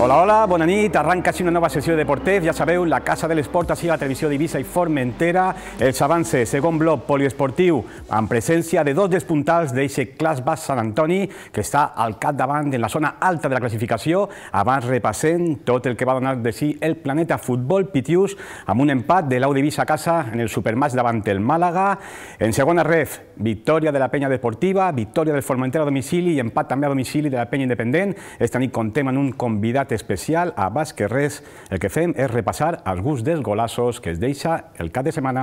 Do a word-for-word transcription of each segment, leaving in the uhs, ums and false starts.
Hola, hola, bona nit. Arranca així una nova sessió de Deportes. Ja sabeu, la Casa de l'Esport, així la televisió d'Eivissa i Formentera. Els avances, segon bloc poliesportiu, amb presència de dos despuntals d'eixe Clas Bas Sant Antoni, que està al capdavant en la zona alta de la classificació. Abans repassem tot el que va donar de si el Planeta Futbol Pitius, amb un empat de l'Au d'Eivissa a casa en el supermatch davant el Màlaga. En segona ref, victòria de la Penya Deportiva, victòria del Formentera a domicili i empat també a domicili de la Penya Independent. Esta nit contem amb un convidat especial. Abans que res, el que fem és repassar alguns dels golassos que es deixa el cap de setmana.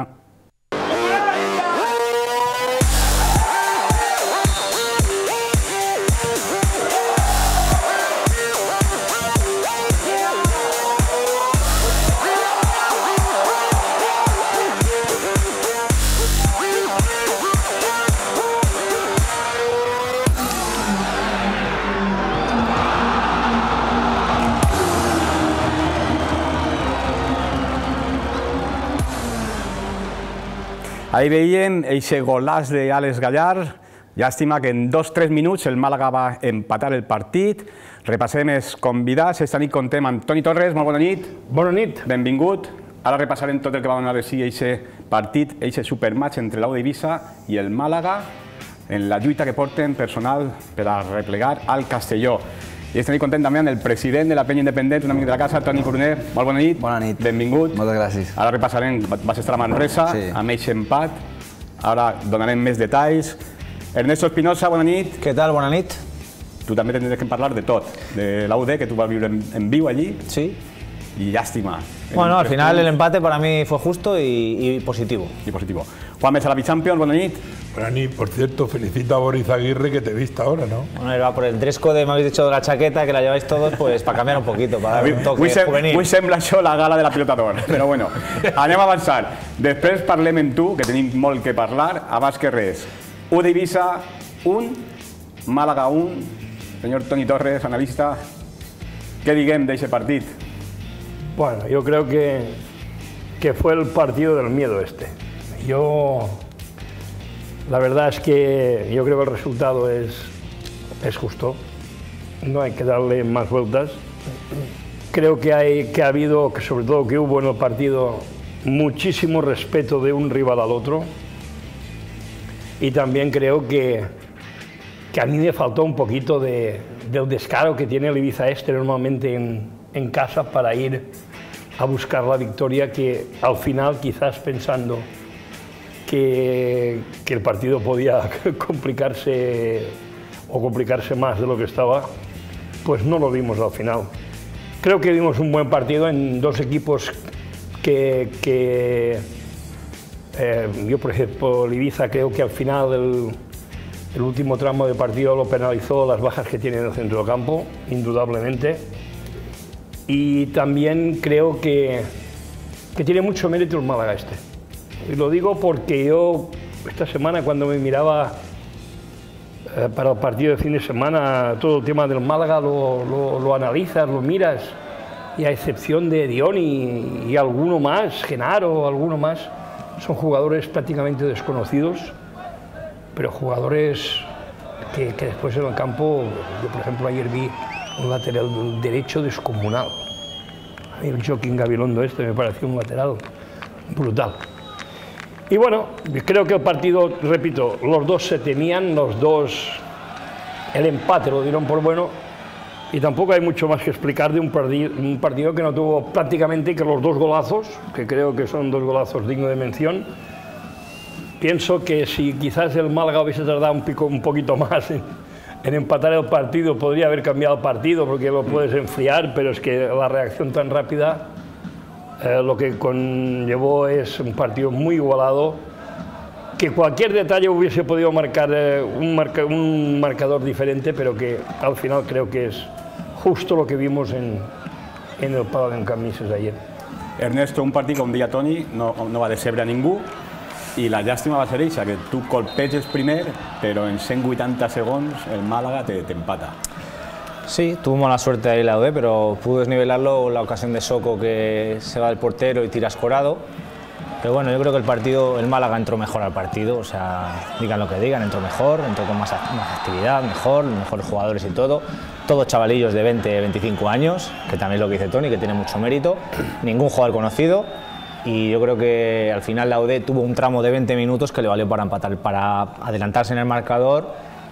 Ahí veiem eixe golàs d'Àlex Gallard. Llàstima que en dos o tres minuts el Màlaga va empatar el partit. Repassem els convidats. Esta nit contem amb Toni Torres. Molt bona nit. Bona nit. Benvingut. Ara repassarem tot el que va donar de si eixe partit, eixe supermatch entre l'Au d'Eivissa i el Màlaga en la lluita que porten personal per a replegar al Castelló. I esta nit contem també amb el president de la Penya Independent, un amic de la casa, Toni Coroner. Molt bona nit. Bona nit. Benvingut. Moltes gràcies. Ara repassarem, vas estar a Manresa, sí, amb eixe empat. Ara donarem més detalls. Ernesto Espinosa, bona nit. Què tal? Bona nit. Tu també tindràs que parlar de tot, de l'A U D, que tu vas viure en, en viu allí. Sí. Y lástima. Bueno, al final el empate para mí fue justo y, y positivo. Y positivo. Juan Mesa, la Bichampions, buena nit. Buena nit. Por cierto, felicito a Boris Aguirre que te he visto ahora, ¿no? Bueno, era por el dress code, me habéis dicho de la chaqueta, que la lleváis todos, pues para cambiar un poquito, para dar un toque avui juvenil. Avui sembla això la gala de la pilota d'or, però bueno, anem a avançar. Després parlem amb tu, que tenim molt que parlar. Abans que res, U d'Eivissa un, Màlaga un. Senyor Toni Torres, analista, què diguem d'aquest partit? Bueno, yo creo que, que fue el partido del miedo este. Yo, la verdad es que yo creo que el resultado es, es justo. No hay que darle más vueltas. Creo que, hay, que ha habido, que sobre todo que hubo en el partido, muchísimo respeto de un rival al otro. Y también creo que, que a mí me faltó un poquito de, del descaro que tiene el Ibiza este normalmente en, en casa para ir a buscar la victoria, que al final quizás pensando que, que el partido podía complicarse o complicarse más de lo que estaba, pues no lo vimos al final. Creo que vimos un buen partido en dos equipos que, que eh, yo por ejemplo el Ibiza creo que al final el, el último tramo de partido lo penalizó las bajas que tiene en el centro del campo, indudablemente. Y también creo que, que tiene mucho mérito el Málaga este. Y lo digo porque yo esta semana cuando me miraba eh, para el partido de fin de semana, todo el tema del Málaga lo, lo, lo analizas, lo miras, y a excepción de Dion y, y alguno más, Genaro, alguno más, son jugadores prácticamente desconocidos, pero jugadores que, que después en el campo, yo por ejemplo ayer vi un lateral derecho descomunal. A mí el Joaquín Gabilondo este me pareció un lateral brutal. Y bueno, creo que el partido, repito, los dos se temían, los dos, el empate lo dieron por bueno, y tampoco hay mucho más que explicar de un partido, un partido que no tuvo prácticamente que los dos golazos, que creo que son dos golazos dignos de mención. Pienso que si quizás el Málaga hubiese tardado un, pico, un poquito más en, en empatar el partido, podría haber cambiado el partido porque lo puedes enfriar, pero es que la reacción tan rápida eh, lo que conllevó es un partido muy igualado, que cualquier detalle hubiese podido marcar eh, un, marca, un marcador diferente, pero que al final creo que es justo lo que vimos en, en el Palau d'en Camises ayer. Ernesto, un partit com deia Toni no, no va decebre a ningú, i la llàstima va ser eixa, que tu colpeges primer, però en cent vuitanta segons el Málaga te, te empata. Sí, tuvo mala suerte ahí la U D, pero pudo desnivelarlo la ocasión de Soko, que se va del portero y tira escorado. Pero bueno, yo creo que el partido, el Málaga entró mejor al partido, o sea, digan lo que digan, entró mejor, entró con más, más actividad, mejor, mejores jugadores y todo. Todos chavalillos de veinte, veinticinco años, que también es lo que dice Toni, que tiene mucho mérito. Ningún jugador conocido. Y yo creo que al final la U D tuvo un tramo de veinte minutos que le valió para empatar, para adelantarse en el marcador.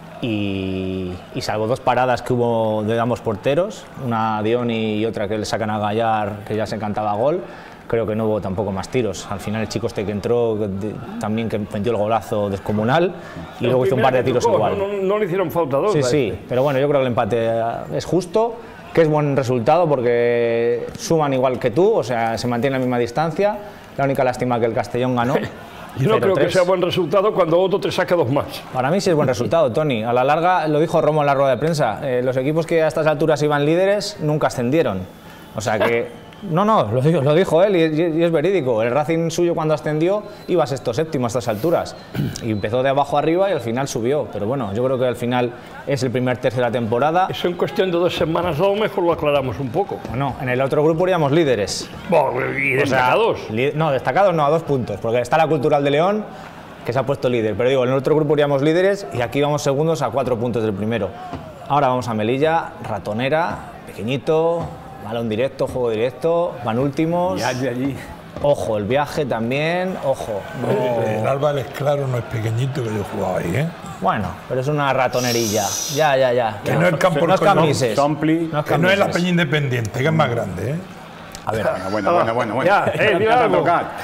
Y, y salvo dos paradas que hubo de ambos porteros, una a Dioni y otra que le sacan a Gallar, que ya se cantaba gol, creo que no hubo tampoco más tiros. Al final el chico este que entró, de, también que metió el golazo descomunal, y el luego hizo un par de tiros tocó, igual. No, no, no le hicieron falta dos. Sí, sí, este. pero bueno, yo creo que el empate es justo, que es buen resultado porque suman igual que tú, o sea, se mantiene la misma distancia. La única lástima que el Castellón ganó. Yo no creo que cero tres. sea buen resultado cuando otro te saca dos más. Para mí sí es buen resultado, Toni. A la larga, lo dijo Romo en la rueda de prensa, eh, los equipos que a estas alturas iban líderes nunca ascendieron. O sea que... No, no, lo dijo, lo dijo él y, y es verídico. El Racing suyo cuando ascendió iba sexto séptimo a estas alturas. Y empezó de abajo arriba y al final subió. Pero bueno, yo creo que al final es el primer tercio de la temporada. Eso en cuestión de dos semanas a lo mejor lo aclaramos un poco. Bueno, en el otro grupo iríamos líderes. Bueno, y destacados. O sea, no, destacados no, a dos puntos. Porque está la Cultural de León, que se ha puesto líder. Pero digo, en el otro grupo iríamos líderes y aquí vamos segundos a cuatro puntos del primero. Ahora vamos a Melilla, ratonera, pequeñito, balón directo, juego directo, van últimos. Ya de allí. Ojo, el viaje también, ojo. No. El, el Álvarez Claro no es pequeñito, que yo he jugado ahí, ¿eh? Bueno, pero es una ratonerilla. Ya, ya, ya. Que no es campo no es Camises. Sompli. No es Que no es la Camises. Peña Independiente, que es más grande, ¿eh? A ver, bueno, bueno, bueno, bueno. Ya, eh, dime algo.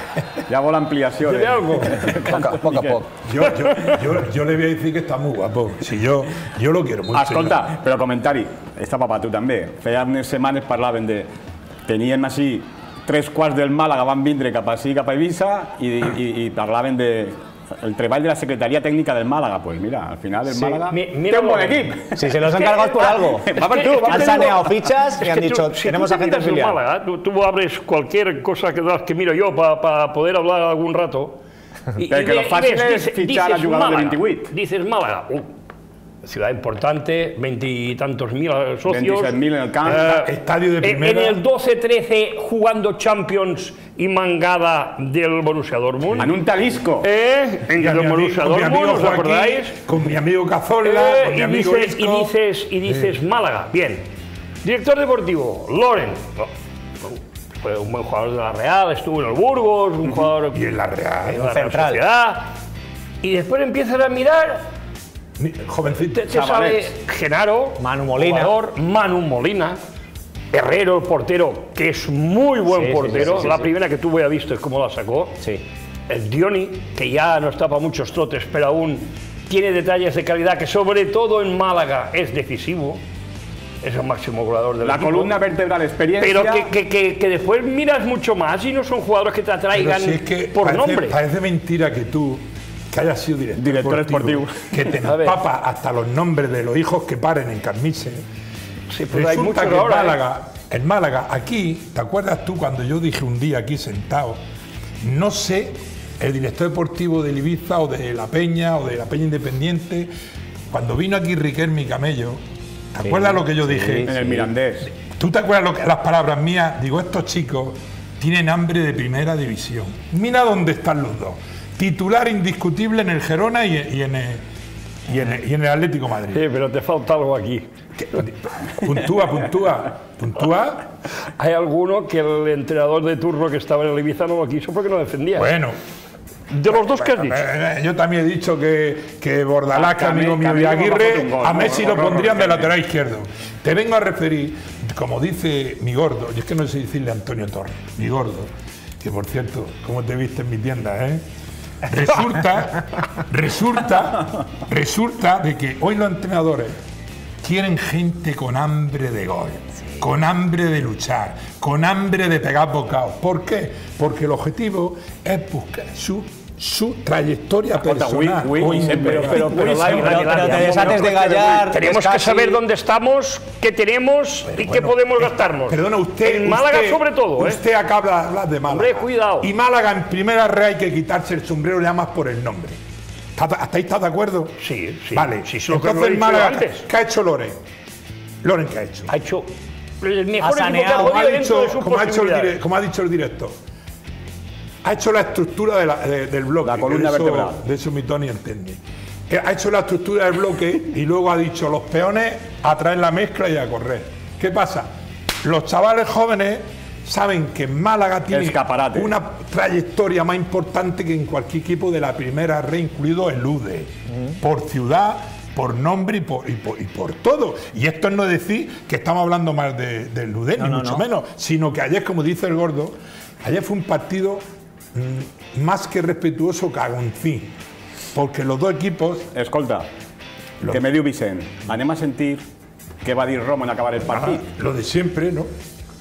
Ya hago la ampliación. Dime algo. Poco, poco a poco. Yo, yo, yo, yo le voy a decir que está muy guapo. Si yo, yo lo quiero mucho. Escolta, però comentari, estava per tu també. Feia unes setmanes parlaven de... Teníem així tres quarts del Màlaga van vindre cap així, cap a Eivissa, i, i, i parlaven de el treball de la Secretaría Técnica del Málaga. Pues mira, al final el Sí. Málaga Mi- tiene mira un buen lo- equipo. Si se los han cargado es por algo. Va per tu, va Han per tu. saneado fichas y Es han que dicho, tú- si tenemos tú a te gente miras el filial. Málaga, tú, tú abres cualquier cosa que, das- que miro yo para pa poder hablar algún rato. Y, Pero que lo ve- fácil ves, es dice- fichar a dices jugador de Málaga, veintiocho. Dices Málaga, uh, ciudad importante, veintitantos mil socios. veintiséis mil en el camp. Estadio de en- primera. En el doce trece jugando Champions y mangada del Borussia Dortmund. En un talisco. Eh, en Y a el mi ami- Borussia con mi Dortmund, amigo ¿os Joaquín, acordáis? con mi amigo Cazorla, Eh, con mi y, amigo dices, y Isco. dices, y dices Málaga, bien. Director deportivo, Loren. Fue un buen jugador de la Real, estuvo en el Burgos, un jugador Y en la Real. en la Real Central. Sociedad. Y después empiezas a mirar, Ni- Jovencito. te, te sale Genaro, Manu Molina. jugador, Manu Molina, Herrero, el portero, que es muy buen Sí, sí, portero. sí, sí, la sí. primera que tuve ya visto es cómo la sacó. Sí. El Dioni, que ya no está para muchos trotes, pero aún tiene detalles de calidad que sobre todo en Málaga es decisivo. Es el máximo goleador del La equipo. columna vertebral, experiencia. Pero que, que, que, que después miras mucho más y no son jugadores que te Pero atraigan si es que por parece, nombre. parece mentira que tú, que hayas sido director, Director esportivo. que te A ver. empapas hasta los nombres de los hijos que paren en Carmise. Sí, pero hay Resulta muchos que en ahora, ¿eh? Málaga, en Málaga, aquí, ¿te acuerdas tú cuando yo dije un día aquí sentado, no sé, el director deportivo del Ibiza o de La Peña o de La Peña Independiente, cuando vino aquí Riquelme Camello, ¿te acuerdas lo que yo dije? En el Mirandés. ¿Tú te acuerdas lo que, las palabras mías? Digo, estos chicos tienen hambre de primera división. Mira dónde están los dos. Titular indiscutible en el Gerona y, y en, el, y, en el, y en el Atlético de Madrid. Sí, pero te falta algo aquí. Puntúa, puntúa, puntúa. Hay alguno que el entrenador de turno que estaba en el Ibiza no lo quiso porque no defendía. Bueno, de los dos que has dicho. eh, yo también he dicho que, que Bordalás, que Ah, amigo mío, y Camilo Aguirre, bajó un gol, a ¿no? Messi lo Horror, pondrían de horror. lateral izquierdo. Te vengo a referir, como dice mi gordo, y es que no sé decirle Antonio Torres, mi gordo, que por cierto, cómo te viste en mi tienda, ¿eh? Resulta, resulta, resulta de que hoy los entrenadores quieren gente con hambre de gol, con hambre de luchar, con hambre de pegar bocados. ¿Por qué? Porque el objetivo es buscar su, su trayectoria Escolta, personal. Wii- Wii Hoy- siempre. Pero, pero, pero, Pero, Dani, Dani, pero Dani, te Dani, desates de no, Gallar. tenemos es que casi- saber dónde estamos, qué tenemos y qué Bueno, podemos eh, gastarnos. Perdona, usted. En Málaga usted- sobre todo, ¿eh? Usted acaba de hablar de Málaga. Hombre, cuidado. Y Málaga en primera red hay que quitarse el sombrero ya más por el nombre. ¿Está- ¿Hasta ahí estás de acuerdo? Sí, sí. Vale. Sí, sí, lo que lo he Entonces, dicho Málaga, antes. ¿qué ha hecho Loren? Loren, ¿qué ha hecho? Ha hecho el mejor Ha equipo que ha saneado. Como ha, podido dentro dicho, de sus como ha hecho el posibilidades. dire- como ha dicho el director. ha hecho la estructura de la, de, del bloque. La columna de eso, vertebral. De eso mi Tony entiende. Ha hecho la estructura del bloque y luego ha dicho los peones a traer la mezcla y a correr. ¿Qué pasa? Los chavales jóvenes saben que Málaga tiene Escaparate. una trayectoria más importante que en cualquier equipo de la primera red, incluido el U D E, uh-huh. por ciudad, por nombre y por, y, por, y por todo. Y esto es no decir que estamos hablando más de, del U D E, no, ni no, mucho no. menos, sino que ayer, como dice el Gordo, ayer fue un partido mmm, más que respetuoso cagoncín, porque los dos equipos... Escolta, los... que me dio Vicent, anem a sentir que va a dir Romo en acabar el partido. Ah, lo de siempre, ¿no?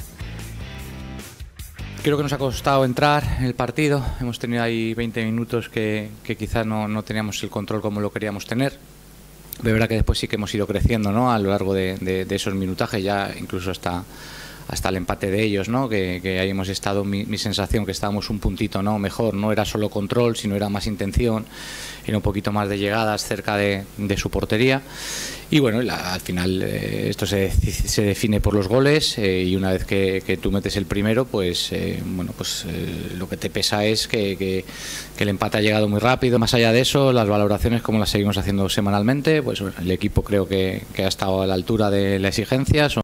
Creo que nos ha costado entrar en el partido. Hemos tenido ahí veinte minutos que, que quizás no, no teníamos el control como lo queríamos tener. De verdad que después sí que hemos ido creciendo, ¿no? A lo largo de, de, de esos minutajes, ya incluso hasta, hasta el empate de ellos, ¿no? Que, que ahí hemos estado, mi, mi sensación que estábamos un puntito, ¿no? Mejor, no era solo control, sino era más intención, era un poquito más de llegadas cerca de, de su portería. Y bueno, la, al final eh, esto se, se define por los goles eh, y una vez que, que tú metes el primero, pues eh, bueno, pues eh, lo que te pesa es que, que, que el empate ha llegado muy rápido. Más allá de eso, las valoraciones como las seguimos haciendo semanalmente, pues bueno, el equipo creo que, que ha estado a la altura de la exigencia. Son...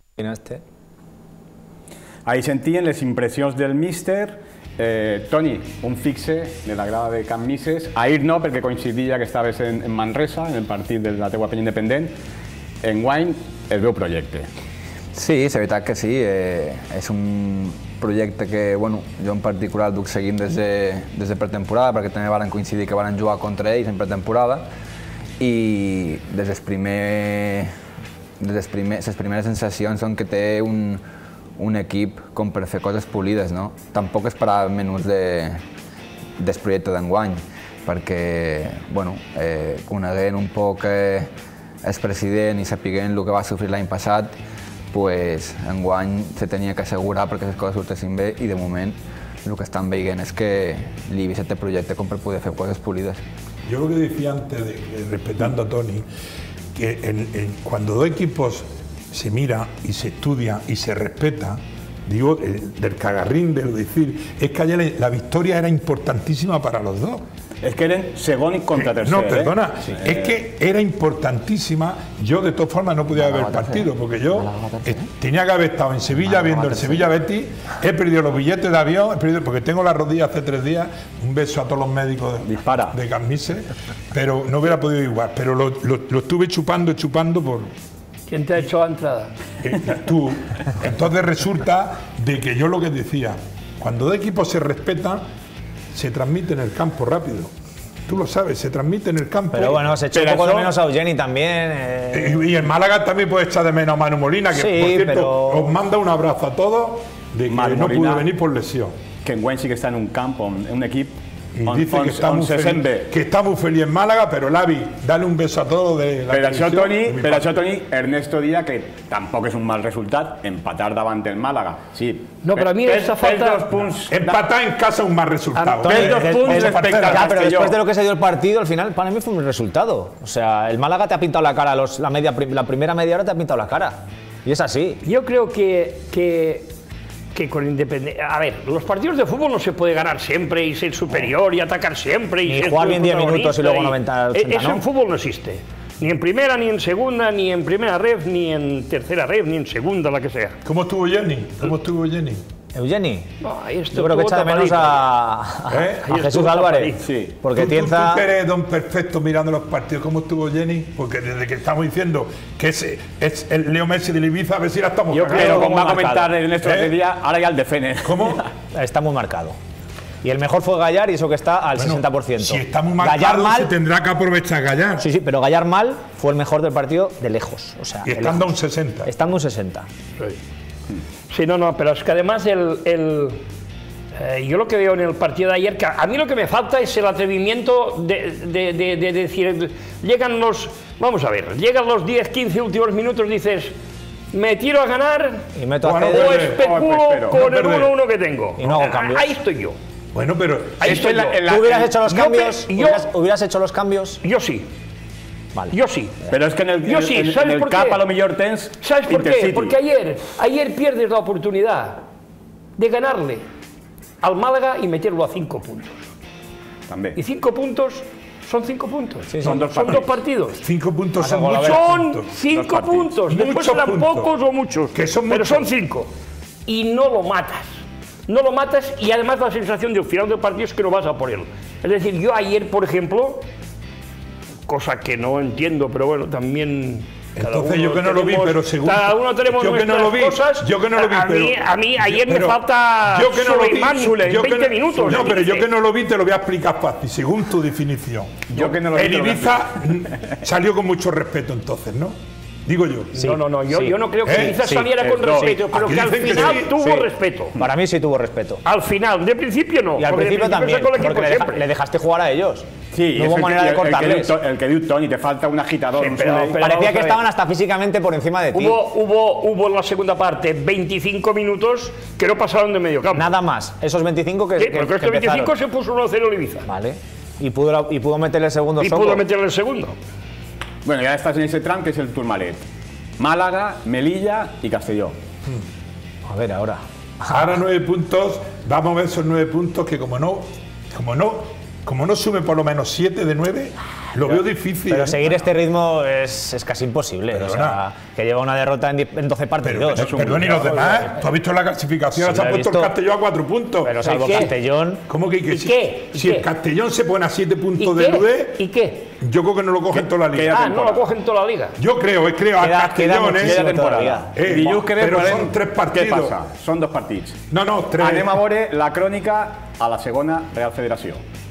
Ahí sentien les impressions del míster. Eh, Toni, un fixe de la grada de Can Misses. Ahir no, perquè coincidia que estaves en, en Manresa, en el partit de la teua penya independent. Enguany es veu projecte. Sí, és veritat que sí. Eh, és un projecte que bueno, jo en particular duc seguint des de, des de pretemporada, perquè també varen coincidir que varen jugar contra ells en pretemporada i des dels primer, des dels primer, les primeres sensacions són que té un un equip com per fer coses polides, no? Tampoc esperava menys de, del projecte d'enguany, perquè, bueno, eh, coneguent un poc eh, el president i sapiguent el que va sofrir l'any passat, pues, enguany se tenia que assegurar perquè les coses sortessin bé i de moment el que estan veient és que li he vist este projecte com per poder fer coses polides. Yo lo que decía antes, de, respetando a Toni, que en, en, cuando dos equipos se mira y se estudia y se respeta, digo, el, del cagarrín de decir, es que ayer la victoria era importantísima para los dos. Es que eran segon contra tercer. No, perdona, ¿eh? Sí. Es que era importantísima. Yo de todas formas no podía ver el partido, porque yo eh, tenía que haber estado en Sevilla viendo el Sevilla-Betis, he perdido los billetes de avión, he perdido, porque tengo la rodilla hace tres días, un beso a todos los médicos de, Dispara. de Can Misses, pero no hubiera podido igual, pero lo, lo, lo estuve chupando, chupando por... ¿Quién te ha hecho la entrada? Eh, tú. Entonces resulta de que yo lo que decía, cuando dos equipos se respetan, se transmite en el campo rápido. Tú lo sabes, se transmite en el campo. Pero bueno, se echó un poco de menos a Eugeni también. Eh... Y, y en Málaga también puede echar de menos a Manu Molina, que sí, por cierto, pero... os manda un abrazo a todos de que Manu no Molina, pudo venir por lesión. Que enguany sí que está en un campo, en un equipo. Y dice que está, muy feliz, que está muy feliz en Málaga, pero Lavi, dale un beso a todos de la Pero això, Toni, de per això, Toni, Ernesto Díaz, que tampoc és un mal resultat, empatar davant del Málaga. Sí, no, però a mi esta falta... Dos punts, empatar en casa es un mal resultado. Toni, dos puntos respecto al ya, pero después de lo que se dio el partido, al final, para mí fue un resultado. O sea, el Málaga te ha pintado la cara, los, la, media, la primera media hora te ha pintado la cara. Y es así. Yo creo que... que... que con independencia... A ver, los partidos de fútbol no se puede ganar siempre y ser superior y atacar siempre y ni ser jugar bien diez minutos y luego noventa, ochenta, eso ¿no? En fútbol no existe. Ni en primera, ni en segunda, ni en primera red, ni en tercera red, ni en segunda, la que sea. ¿Cómo estuvo Jenny? ¿Cómo estuvo Jenny? Eugeni, no, ahí yo creo que echa de menos a, a, ¿Eh? a Jesús Álvarez, sí. Porque ¿Tú, Tienza... tú, tú eres don perfecto mirando los partidos, ¿cómo estuvo Jenny? Porque desde que estamos diciendo que ese es el Leo Messi de Ibiza, a ver si la estamos Yo cagando. creo, como va a comentar en nuestro ¿Eh? día, ahora ya el defene. ¿Cómo? Está muy marcado. Y el mejor fue Gallar y eso que está al bueno, sesenta por ciento. Si está muy marcado, Gallar mal, se tendrá que aprovechar Gallar. Sí, sí, pero Gallar mal fue el mejor del partido de lejos. O sea, y estando a un sesenta. Estando un sesenta. Sí. Sí, no, no, pero es que además el, el, eh, yo lo que veo en el partido de ayer, que a mí lo que me falta es el atrevimiento de, de, de, de decir, llegan los, vamos a ver, llegan los diez, quince últimos minutos, dices, me tiro a ganar y meto bueno, a o especulo no, con no el uno uno que tengo. Y no hago cambios. Ahí estoy yo. Bueno, pero ahí estoy yo. La, ¿Tú hubieras hecho los yo cambios? Que, ¿Hubieras, yo, ¿Hubieras hecho los cambios? Yo sí. Vale. Yo sí. Pero es que en el, yo sí. en, ¿Sabes en el por cap qué? a lo mejor tens ¿Sabes por Intercity. qué? Porque ayer, ayer pierdes la oportunidad de ganarle. al Málaga y meterlo a cinco puntos. También. Y cinco puntos son cinco puntos. Sí, son, dos, son partidos. dos partidos. Cinco puntos son muchos. Son puntos. cinco puntos. Después Muchos serán puntos. pocos o muchos. Que son pero muchos. son cinco. Y no lo matas. No lo matas y además la sensación de al final del partido es que no vas a por él. Es decir, yo ayer, por ejemplo, cosa que no entiendo, pero bueno, también... Entonces yo que no lo vi, pero según... Cada uno tenemos yo que no lo vi, cosas. Yo que no lo vi, a, pero, mí, a mí ayer pero, me falta yo que no lo vi, Mansule, yo que veinte no, minutos. No, pero yo que no lo vi te lo voy a explicar fácil, según tu definición. Yo que no lo vi, El te lo voy a Ibiza salió con mucho respeto entonces, ¿no? Digo yo. Sí, no, no, no, yo, sí. yo no creo que ¿Eh? Ibiza sí, saliera con no, respeto, pero aquí que al dicen que final sí, tuvo sí. respeto. Para mí sí tuvo respeto. Al final, de principio no. Y al porque de principio también, sacó el equipo porque le, deja- siempre. le dejaste jugar a ellos. Sí, no es hubo el manera que, de cortarles. El, el, el que dio Tony, te falta un agitador. Sí, un pero- Suley. pero- Parecía vamos que a ver. estaban hasta físicamente por encima de ti. Hubo, hubo, hubo en la segunda parte veinticinco minutos que no pasaron de medio campo. Nada más. Esos veinticinco que, Sí, que, porque que estos veinticinco empezaron. se puso uno a cero el Ibiza. Vale. Y pudo, y pudo meterle el segundo Y Soco. pudo meterle el segundo. Bueno, ya estás en ese tram que es el Tourmalet. Málaga, Melilla y Castelló. A ver, ahora. Ahora nueve puntos, vamos a ver esos nueve puntos que como no, como no, como no sume por lo menos siete de nueve, lo veo difícil. Pero ¿eh? seguir este ritmo es, es casi imposible. O sea, Perdona. que lleva una derrota en, die- en doce Pero, partidos. pero, perdón, y los demás, tú has visto la clasificación, Sí, se ha la he puesto visto. el Castellón a cuatro puntos. Pero salvo ¿Y qué? Castellón. ¿Cómo que, que ¿Y si, qué? ¿Y si qué? el Castellón se pone a siete ¿Y puntos de qué? nueve, ¿Y qué? yo creo que no lo cogen toda la liga. Ah, no lo cogen toda la liga. Yo creo, eh, creo, a Queda- Castellón, queda eh, muchísimo temporada. Eh, Dilluns que ve pero veurem son tres Què partidos. passa? Són dos partits. No, no, tres. Anem a veure la crònica a la segona Real Federació.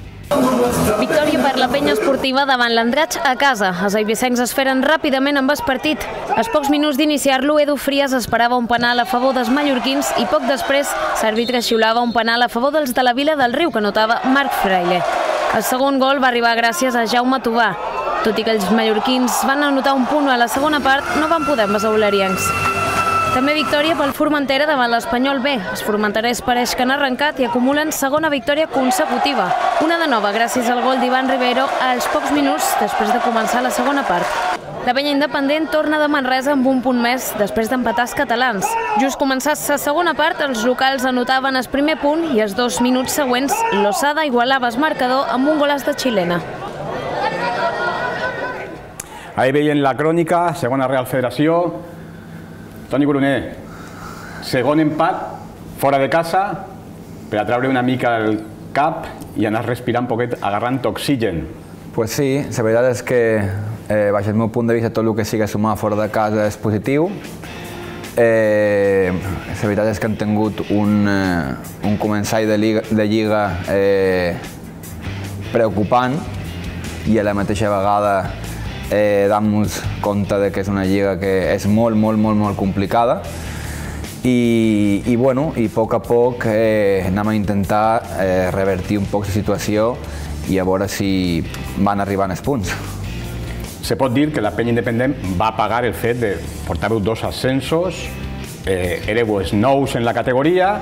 Victòria per la penya esportiva davant l'Andratx a casa. Els eivissencs es feren ràpidament amb el partit. Als pocs minuts d'iniciar-lo, Edu Frias esperava un penal a favor dels mallorquins i poc després l'àrbitre xiulava un penal a favor dels de la Vila del Riu, que notava Marc Fraile. El segon gol va arribar gràcies a Jaume Tobà. Tot i que els mallorquins van anotar un punt a la segona part, no van poder amb els aulariencs. També victòria pel Formentera davant l'Espanyol B. Els formenterers pareix que han arrencat i acumulen segona victòria consecutiva. Una de nova gràcies al gol d'Ivan Rivero als pocs minuts després de començar la segona part. La penya independent torna de Manresa amb un punt més després d'empatar els catalans. Just començar la segona part, els locals anotaven el primer punt i els dos minuts següents Losada igualava el marcador amb un golaç de xilena. Ahí veien la crònica, segona Real Federació. Toni Coroner, segon empat, fora de casa, per a treure una mica el cap i anar respirant un poquet, agarrant oxigen. Pues sí, la veritat és que eh, baix el meu punt de vista tot el que sigui sumar fora de casa és positiu. Eh, la veritat és que han tingut un, eh, un començall de lliga, de lliga eh, preocupant i a la mateixa vegada eh, dant-nos compte de que és una lliga que és molt, molt, molt, molt complicada i, i, bueno, i a poc a poc eh, anem a intentar eh, revertir un poc la situació i a veure si van arribant els punts. Se pot dir que la penya independent va pagar el fet de portar-ho dos ascensos, eh, éreu els nous en la categoria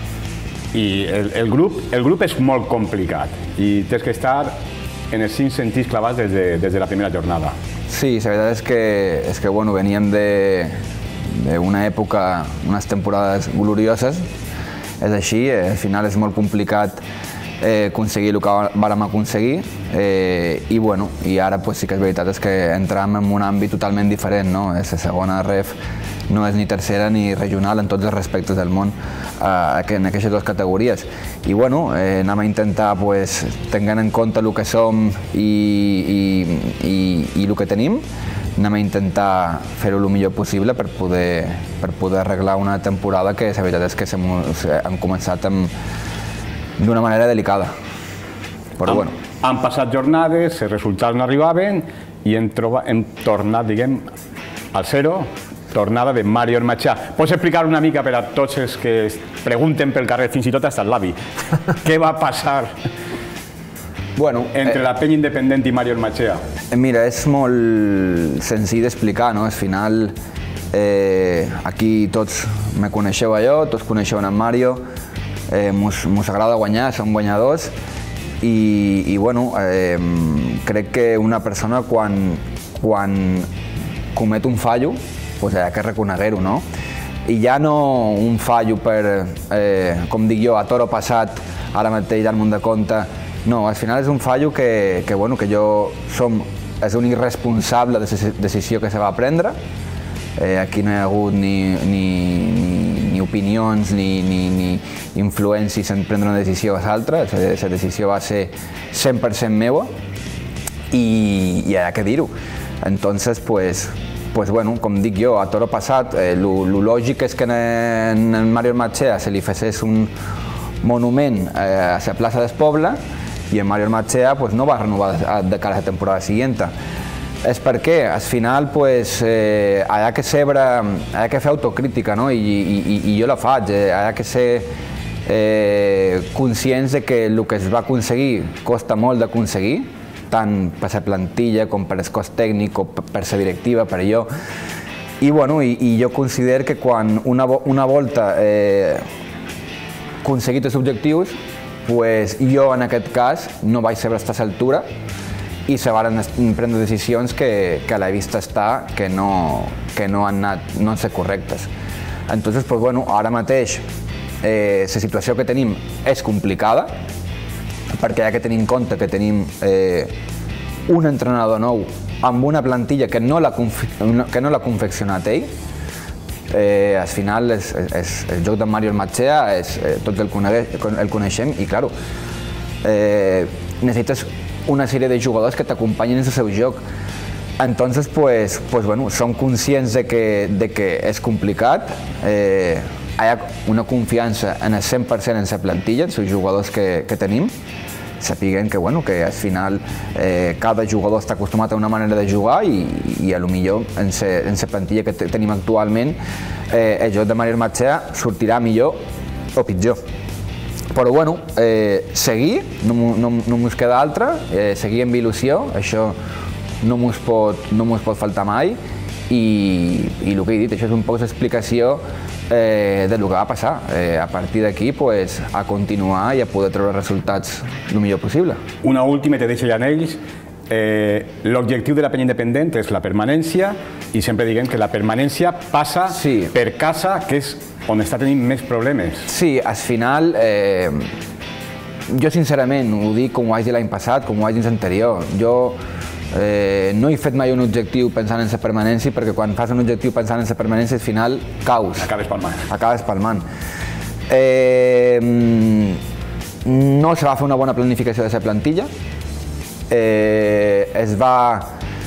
i el, el, grup, el grup és molt complicat i tens que estar en els cinc sentits clavats des de, des de la primera jornada. Sí, la veritat és que, és que bueno, veníem d'una època, unes temporades glorioses, és així, eh, al final és molt complicat eh, aconseguir el que vàrem aconseguir eh, i, bueno, i ara pues, sí que és veritat és que entrem en un àmbit totalment diferent, no? És la segona ref no és ni tercera ni regional en tots els respectes del món eh, en aquestes dues categories. I bueno, eh, anem a intentar, pues, tenint en compte el que som i, i, i, i el que tenim, anem a intentar fer-ho el millor possible per poder, per poder arreglar una temporada que la veritat és que hem començat d'una manera delicada. Però han, bueno. han passat jornades, els resultats no arribaven i hem, trobat, hem tornat, diguem, al zero, tornada de Mario Ormachá. Pots explicar una mica per a tots els que pregunten pel carrer, fins i tot hasta el l'avi, què va passar bueno, entre eh, la penya independent i Mario Ormachea? Mira, és molt senzill d'explicar, no? Al final, eh, aquí tots me coneixeu a jo, tots coneixeu en Mario, eh, mos, mos agrada guanyar, som guanyadors, i, i bueno, eh, crec que una persona quan, quan comet un fallo, pues ha de reconeguer-ho, no? i ja no un fallo per, eh, com dic jo, a toro passat, ara mateix dar-me'n de compte, no, al final és un fallo que, que, bueno, que jo som, és un irresponsable de la decisió que se va prendre. Eh, aquí no hi ha hagut ni, ni, ni, ni opinions ni, ni, ni influències en prendre una decisió o l'altra. La decisió va ser cent per cent meua i, i hi ha que dir-ho. Entonces, pues, pues bueno, com dic jo, a toro passat, eh, lo, lo lògic és que en, en Mario Ormaechea se li fesés un monument eh, a la plaça del Poble i en Mario Ormaechea pues, no va renovar de cara a la temporada siguiente. És perquè, al final, pues, eh, hi ha que sebre, hi ha que fer autocrítica, no? I, i, i jo la faig, eh, hi ha que ser eh, conscients de que el que es va aconseguir costa molt d'aconseguir, tant per la plantilla com per el cos tècnic o per la directiva, per allò. I, bueno, i, i jo considero que quan una, una volta eh, aconseguit els objectius, pues, jo en aquest cas no vaig saber estar a l'altura i se van prendre decisions que, que a la vista està que no, que no han anat, no han set correctes. Entonces, pues, bueno, ara mateix eh, la situació que tenim és complicada, perquè hi ha que tenir en compte que tenim eh, un entrenador nou amb una plantilla que no l'ha que no l'ha confeccionat ell. Eh, al final, és, és, el joc de Mario Ormaechea és, eh, tots el, coneix, el coneixem i, clar, eh, necessites una sèrie de jugadors que t'acompanyen en el seu joc. Entonces, pues, pues, bueno, som conscients de que, de que és complicat. Eh, hi ha una confiança en el cent per cent en la plantilla, en els jugadors que, que tenim. Sapiguem que, bueno, que al final eh, cada jugador està acostumat a una manera de jugar i, i a lo millor en la plantilla que tenim actualment eh, el joc de Mario Ormaechea sortirà millor o pitjor. Però, bueno, eh, seguir, no, no, no mos queda altra, eh, seguir amb il·lusió, això no mos pot, no mos pot faltar mai i, i el que he dit, això és un poc l'explicació eh, del que va passar. Eh, a partir d'aquí, pues, a continuar i a poder treure resultats el millor possible. Una última, te deixo ja en ells. Eh, L'objectiu de la penya independent és la permanència i sempre diguem que la permanència passa sí. per casa, que és on està tenint més problemes. Sí, al final, eh, jo sincerament ho dic com ho vaig dir l'any passat, com ho vaig dir l'anterior. Jo eh, no he fet mai un objectiu pensant en la permanència perquè quan fas un objectiu pensant en la permanència al final caus. Acabes palmant. Acabes palmant. Eh, no se va fer una bona planificació de la plantilla. Eh, es va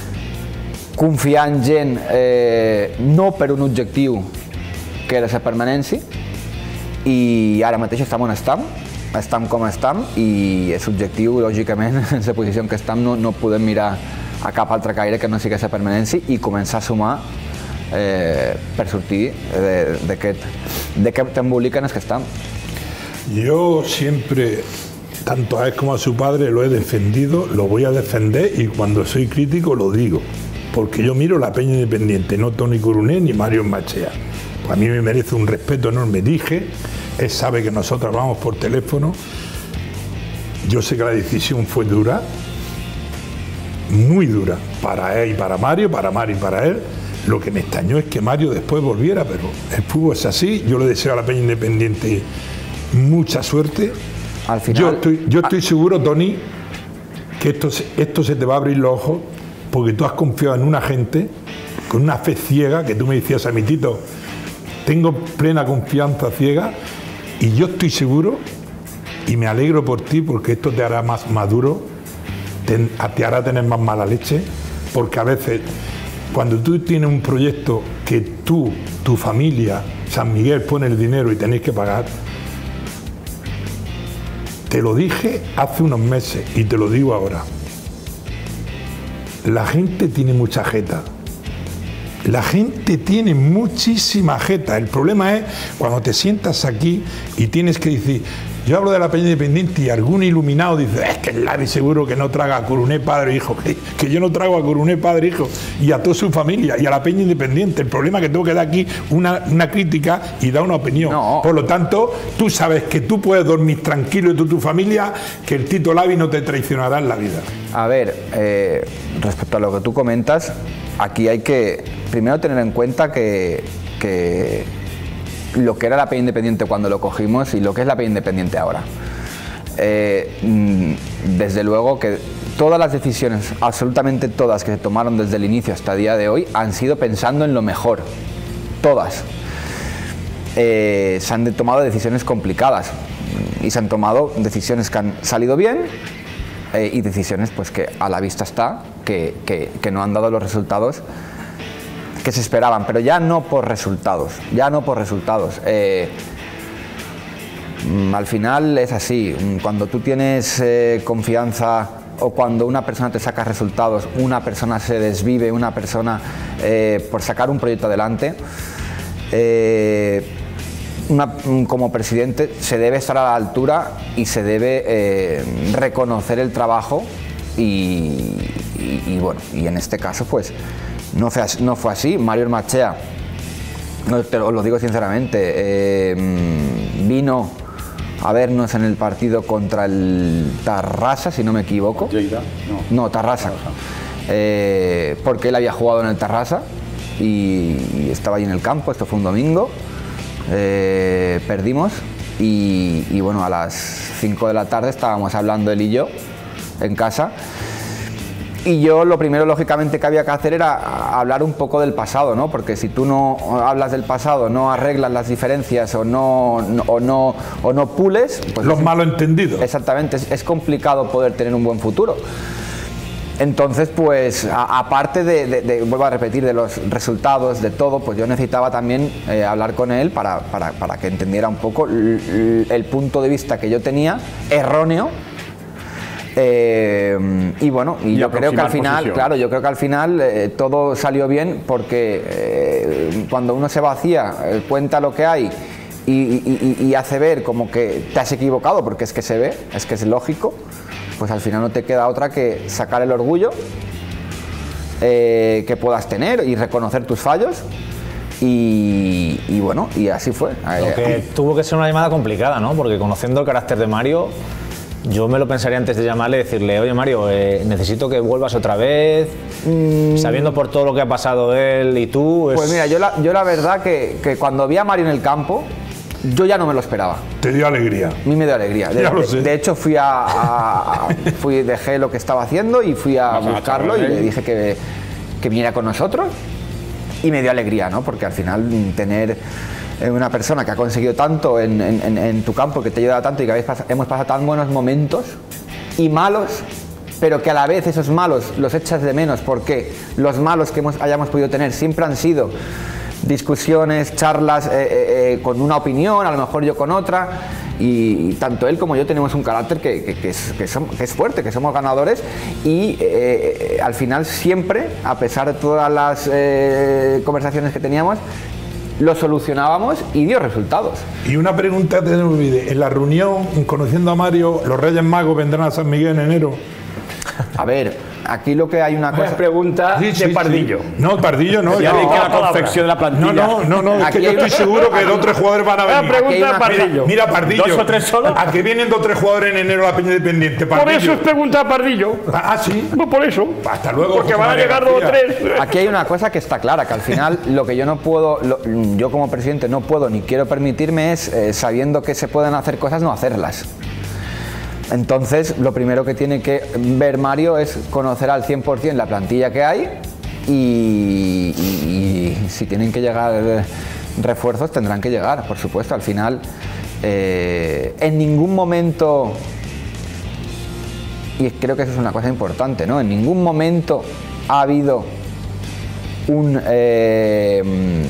confiar en gent eh, no per un objectiu que era la permanència i ara mateix estem on estem, estem com estem i és objectiu, lògicament, en la posició en què estem no, no podem mirar a cap altre caire que no sigui la permanència i començar a sumar eh, per sortir d'aquest embolic en el que estem. Yo siempre, tanto a él como a su padre, lo he defendido, lo voy a defender y cuando soy crítico lo digo, porque yo miro la Peña Independiente, no Toni Corunet ni Mario Ormaechea. A mí me merece un respeto enorme. Dije, él sabe que nosotros hablamos por teléfono. Yo sé que la decisión fue dura, muy dura, para él y para Mario, para Mario y para él. Lo que me extrañó es que Mario después volviera, pero el fútbol es así. Yo le deseo a la Peña Independiente mucha suerte. Al final, yo estoy, yo estoy seguro, Toni, que esto, esto se te va a abrir los ojos porque tú has confiado en una gente con una fe ciega, que tú me decías a mi Tito, tengo plena confianza ciega y yo estoy seguro y me alegro por ti porque esto te hará más maduro, te, te hará tener más mala leche, porque a veces cuando tú tienes un proyecto que tú, tu familia, San Miguel pone el dinero y tenéis que pagar, te lo dije hace unos meses y te lo digo ahora, la gente tiene mucha jeta. La gente tiene muchísima jeta. El problema es cuando te sientas aquí y tienes que decir, yo hablo de la Peña Independiente y algún iluminado dice, es que el Lavi seguro que no traga a Corunet padre e hijo, que, que yo no trago a Corunet padre e hijo y a toda su familia y a la Peña Independiente. El problema es que tengo que dar aquí una, una crítica y dar una opinión. No. Por lo tanto, tú sabes que tú puedes dormir tranquilo y tú tu familia, que el Tito Lavi no te traicionará en la vida. A ver, eh, respecto a lo que tú comentas, aquí hay que primero tener en cuenta que, que lo que era la P Independiente cuando lo cogimos y lo que es la P Independiente ahora. Eh, desde luego que todas las decisiones, absolutamente todas que se tomaron desde el inicio hasta el día de hoy, han sido pensando en lo mejor. Todas. Eh, se han tomado decisiones complicadas y se han tomado decisiones que han salido bien eh, y decisiones pues que a la vista está que, que, que no han dado los resultados que se esperaban, pero ya no por resultados, ya no por resultados. Eh, al final es así, cuando tú tienes eh, confianza o cuando una persona te saca resultados, una persona se desvive, una persona eh, por sacar un proyecto adelante, eh, una, como presidente se debe estar a la altura y se debe eh, reconocer el trabajo y, y, y bueno, y en este caso pues no fue así, no fue así. Mario Ormachea, no, te lo, os lo digo sinceramente, eh, vino a vernos en el partido contra el Tarrasa, si no me equivoco. Lleida, no. No, Tarrasa. Eh, porque él había jugado en el Tarrasa y, y estaba ahí en el campo, esto fue un domingo. Eh, perdimos y, y bueno, a las cinco de la tarde estábamos hablando él y yo en casa. Y yo lo primero lógicamente que había que hacer era hablar un poco del pasado, ¿no? Porque si tú no hablas del pasado, no arreglas las diferencias o no, no, o no, o no pules... Pues los es, malos entendidos. Exactamente, es, es complicado poder tener un buen futuro. Entonces, pues, a, aparte de, de, de, vuelvo a repetir, de los resultados, de todo, pues yo necesitaba también eh, hablar con él para, para, para que entendiera un poco el, el punto de vista que yo tenía, erróneo. Eh, y bueno, y, y yo creo que al final, posición. claro, yo creo que al final eh, todo salió bien porque eh, cuando uno se vacía, eh, cuenta lo que hay y, y, y, y hace ver como que te has equivocado, porque es que se ve, es que es lógico, pues al final no te queda otra que sacar el orgullo eh, que puedas tener y reconocer tus fallos. Y, y bueno, y así fue. Lo que tuvo que ser una llamada complicada, ¿no? Porque conociendo el carácter de Mario, yo me lo pensaría antes de llamarle y decirle, oye Mario, eh, necesito que vuelvas otra vez, mm. sabiendo por todo lo que ha pasado él y tú. Es... Pues mira, yo la, yo la verdad que, que cuando vi a Mario en el campo, yo ya no me lo esperaba. ¿Te dio alegría? A mí me dio alegría. De, ya lo sé. de, de hecho, fui a, a fui, dejé lo que estaba haciendo y fui a Vas buscarlo a y le dije que, que viniera con nosotros y me dio alegría, ¿no? Porque al final tener una persona que ha conseguido tanto en, en, en tu campo, que te ha ayudado tanto y que habéis pas hemos pasado tan buenos momentos y malos, pero que a la vez esos malos los echas de menos porque los malos que hemos, hayamos podido tener siempre han sido discusiones, charlas eh, eh, con una opinión, a lo mejor yo con otra, y, y tanto él como yo tenemos un carácter que, que, que, es, que, somos, que es fuerte, que somos ganadores y eh, eh, al final siempre, a pesar de todas las eh, conversaciones que teníamos, lo solucionábamos y dio resultados. Y una pregunta te olvidé, en la reunión, conociendo a Mario, ¿los Reyes Magos vendrán a San Miguel en enero? A ver, aquí lo que hay una cosa... Una pregunta sí, sí, de Pardillo. Sí. No, Pardillo no. Ya no, no, la confección de la plantilla. No, no, no, no es que yo estoy seguro que dos o tres jugadores van a venir. Una pregunta de Pardillo. Mira, Pardillo. ¿Dos o tres solo? ¿A qué vienen dos o tres jugadores en enero a la Peña Independiente? Por eso es pregunta de Pardillo. Ah, ¿sí? No, por eso. Hasta luego. Porque van a llegar dos o tres. Aquí hay una cosa que está clara, que al final lo que yo no puedo, lo, yo como presidente no puedo ni quiero permitirme es, eh, sabiendo que se pueden hacer cosas, no hacerlas. Entonces, lo primero que tiene que ver Mario es conocer al cien por cien la plantilla que hay y, y, y si tienen que llegar refuerzos, tendrán que llegar, por supuesto. Al final, eh, en ningún momento, y creo que eso es una cosa importante, ¿no? En ningún momento ha habido un, eh,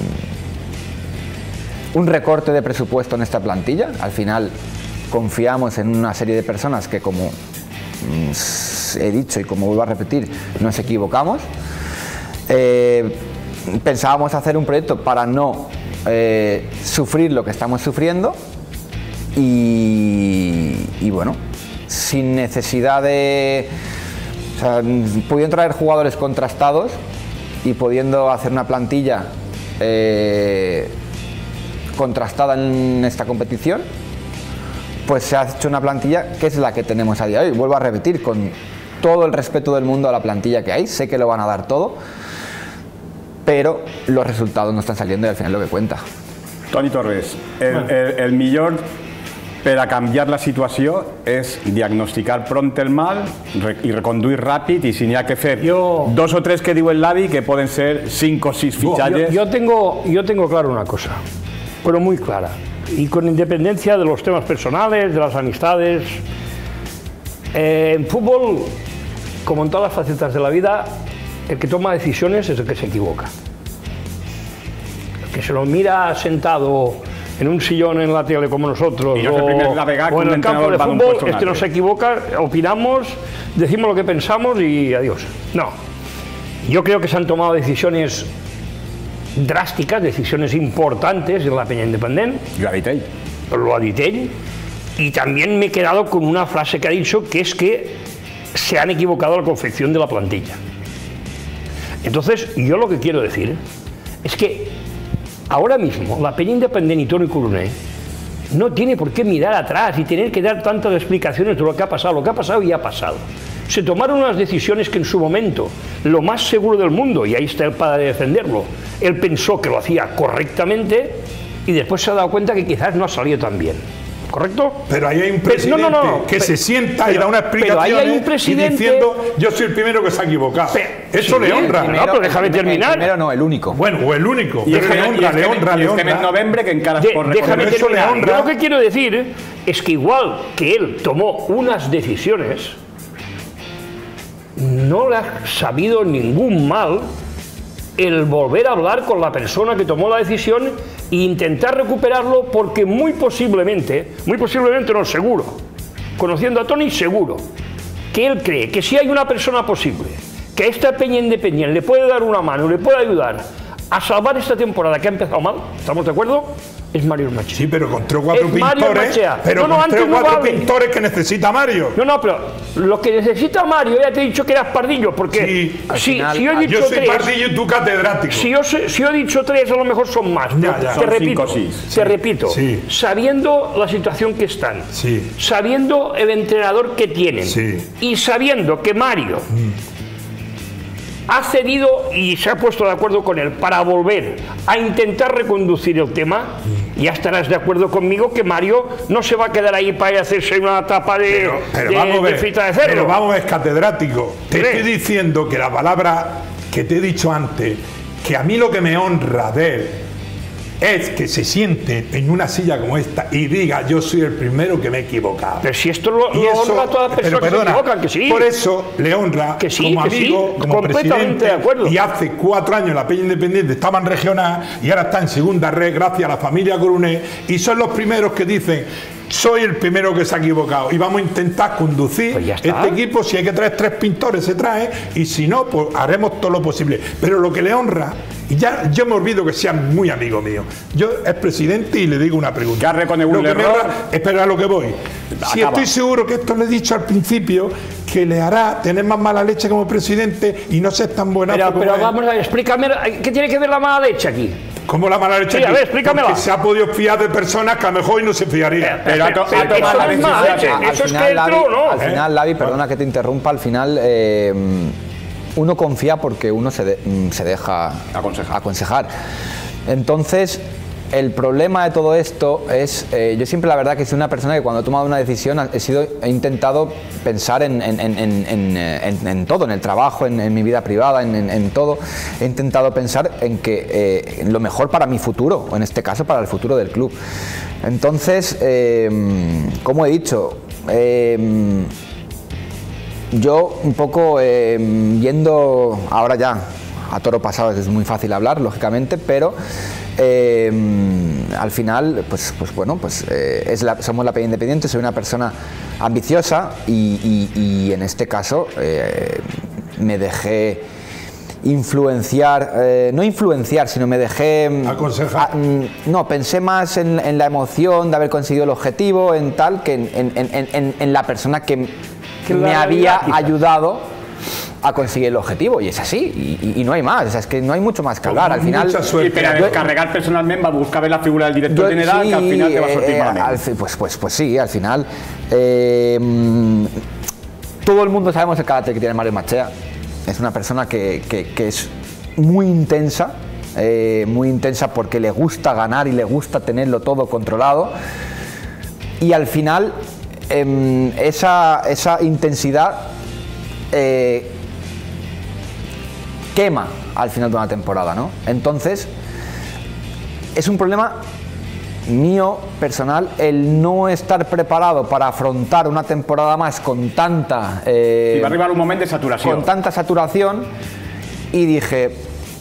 un recorte de presupuesto en esta plantilla. Al final, confiamos en una serie de personas que, como he dicho y como vuelvo a repetir, nos equivocamos. Eh, pensábamos hacer un proyecto para no eh, sufrir lo que estamos sufriendo y, y bueno, sin necesidad de... O sea, pudiendo traer jugadores contrastados y pudiendo hacer una plantilla eh, contrastada en esta competición, pues se ha hecho una plantilla que es la que tenemos a día de hoy. Vuelvo a repetir, con todo el respeto del mundo a la plantilla que hay, sé que lo van a dar todo, pero los resultados no están saliendo y al final lo que cuenta. Toni Torres, el, el, el millor per a canviar la situació és diagnosticar pront el mal i reconduir ràpid, i si n'hi ha que fer yo, dos o tres que diu el Lavi, que poden ser cinco o seis fichajes. Yo, yo, tengo, yo tengo claro una cosa, pero muy clara, y con independencia de los temas personales, de las amistades. Eh, en fútbol, como en todas las facetas de la vida, el que toma decisiones es el que se equivoca. El que se lo mira sentado en un sillón en la tele como nosotros, y no o, o en el campo de fútbol, este no se equivoca, opinamos, decimos lo que pensamos y adiós. No, yo creo que se han tomado decisiones drásticas, decisiones importantes en la Peña Independent. Lo ha dit ell. Lo ha dit ell. Y también me he quedado con una frase que ha dicho, que es que se han equivocado la confección de la plantilla. Entonces, yo lo que quiero decir es que ahora mismo la Peña Independent y Toni Colomer no tiene por qué mirar atrás y tener que dar tantas explicaciones de lo que ha pasado. Lo que ha pasado ya ha pasado. Se tomaron unas decisiones que en su momento, lo más seguro del mundo, y ahí está él para defenderlo, él pensó que lo hacía correctamente y después se ha dado cuenta que quizás no ha salido tan bien. ¿Correcto? Pero ahí hay un presidente no, no, no, que pero, se sienta pero, y da una explicación presidente... y diciendo yo soy el primero que se ha equivocado. Pero, Eso sí, le honra. Primero, no, pero déjame terminar. El primero no, el único. Bueno, o el único. Y pero es que, le honra, le honra, le honra. en noviembre que encara De, por déjame eso terminar. le honra. Yo lo que quiero decir es que igual que él tomó unas decisiones, no le ha sabido ningún mal el volver a hablar con la persona que tomó la decisión e intentar recuperarlo, porque muy posiblemente, muy posiblemente no, seguro, conociendo a Toni, seguro, que él cree que si hay una persona posible, que a esta Peña Independent le puede dar una mano, le puede ayudar a salvar esta temporada que ha empezado mal, ¿estamos de acuerdo? Es Mario Machea. Sí, pero con tres o cuatro Es Mario pintores, Machea. pero No, no, con tres o antes no cuatro vale. pintores que necesita Mario. No, no, pero lo que necesita Mario, ya te he dicho que eras pardillo, porque Sí, al si, final- si yo he dicho Yo soy tres, pardillo y tú catedrático. si yo, sé- si yo he dicho tres, a lo mejor son más. Ya, pero ya. te Son repito, cinco, seis. te repito, Sí. sabiendo la situación que están, Sí. sabiendo el entrenador que tienen, Sí. y sabiendo que Mario ha cedido y se ha puesto de acuerdo con él para volver a intentar reconducir el tema, ya estarás de acuerdo conmigo que Mario no se va a quedar ahí para hacerse una tapa de, Pero, pero de- vamos a de ver, frita de cerdo. pero vamos a ver, catedrático. Te Hombre. estoy diciendo que la palabra que te he dicho antes, que a mí lo que me honra de él es que se siente en una silla como esta y diga yo soy el primero que me he equivocado. Pero si esto lo, Y lo eso- honra a todas las pero personas que se perdona, equivocan, que sí. Por eso le honra Que sí, como que sí, amigo, como completamente presidente. de acuerdo. Y hace cuatro años la Peña Independiente estaba en regional y ahora está en segunda red gracias a la familia Colomer, y son los primeros que dicen soy el primero que se ha equivocado y vamos a intentar conducir Pues ya está. este equipo. Si hay que traer tres pintores se trae, y si no pues haremos todo lo posible. Pero lo que le honra, y ya yo me olvido que sea muy amigo mío, yo es presidente y le digo una pregunta. Que ha reconocido Lo un que me error. honra, espera a lo que voy. Si Acaba. estoy seguro que esto le he dicho al principio, que le hará tener más mala leche como presidente y no ser tan buenazo Pero, como pero es. vamos a ver, explícame, ¿qué tiene que ver la mala leche aquí? ¿Cómo la mala leche Sí, a aquí? ver, explícamela. Porque se ha podido fiar de personas que a lo mejor hoy no se fiaría. Pero ha to- Pero ha tomado eso la no es mala decisión. leche, Al eso es que final, Lavi, entró, ¿no? al final, Lavi, perdona que te interrumpa, al final eh, uno confía porque uno se, de- mm, se deja Aconsejar. aconsejar. Entonces, el problema de todo esto es, eh, yo siempre la verdad que soy una persona que cuando he tomado una decisión he, sido, he intentado pensar en, en- en- en- en, eh, en- en todo, en el trabajo, en, en mi vida privada, en, en- en todo. He intentado pensar en que eh, en lo mejor para mi futuro, o en este caso para el futuro del club. Entonces, eh, como he dicho, eh, yo un poco eh, yendo ahora ya a toro pasado, es muy fácil hablar, lógicamente, pero eh, al final, pues, pues bueno, pues eh, es la, somos la Peña Independiente, soy una persona ambiciosa y, y- y en este caso eh, me dejé influenciar, eh, no influenciar, sino me dejé... Aconsejar. a- mm, no, pensé más en, en la emoción de haber conseguido el objetivo, en tal, que en, en- en- en- en la persona que, Que me la había didáctica. ayudado a conseguir el objetivo, y es así, y, y- y no hay más, o sea, es que no hay mucho más que hablar, al final... Mucha suerte. I per a Yo- descarregar personalment va buscar bé la figura del director Yo- general, sí, que al final te va a sortir eh, malament. al fi- pues, pues, pues sí, al final eh, mm, todo el mundo sabemos el carácter que tiene Mario Machea. Es una persona que, que- que es muy intensa eh, muy intensa porque le gusta ganar y le gusta tenerlo todo controlado. Y al final, eh, esa, esa intensidad eh, quema al final de una temporada, ¿no? Entonces, es un problema mío personal el no estar preparado para afrontar una temporada más con tanta eh, y va a arribar un momento de saturación con tanta saturación y dije,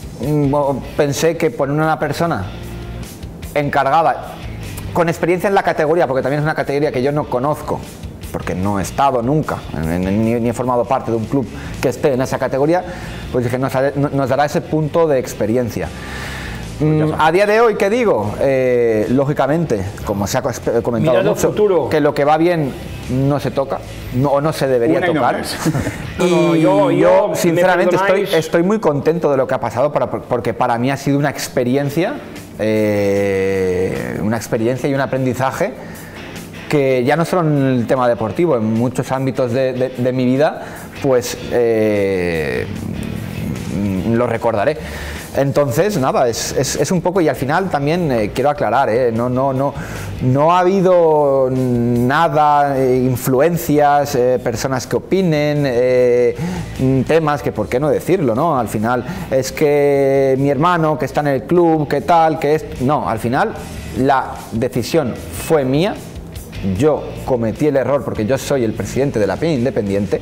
pensé que poner una persona encargada con experiencia en la categoría, porque también es una categoría que yo no conozco porque no he estado nunca ni, ni he formado parte de un club que esté en esa categoría, pues dije, nos, nos dará ese punto de experiencia. Mm, a día de hoy, ¿qué digo? Eh, lógicamente, como se ha comentado Mirando mucho, futuro. que lo que va bien no se toca, no, o no se debería Una y no tocar. tres. Y No, no, yo- yo, yo, sinceramente, me estoy, perdonáis. estoy muy contento de lo que ha pasado, para, porque para mí ha sido una experiencia, eh, una experiencia y un aprendizaje que ya no solo en el tema deportivo, en muchos ámbitos de, de, de mi vida, pues eh, lo recordaré. Entonces, nada, es, es, es un poco, y al final también eh, quiero aclarar, eh, no, no, no, no ha habido nada, eh, influencias, eh, personas que opinen, eh, temas que, ¿por qué no decirlo, no? Al final, es que mi hermano que está en el club, que tal, que es... No, al final, la decisión fue mía, yo cometí el error porque yo soy el presidente de la Peña Independiente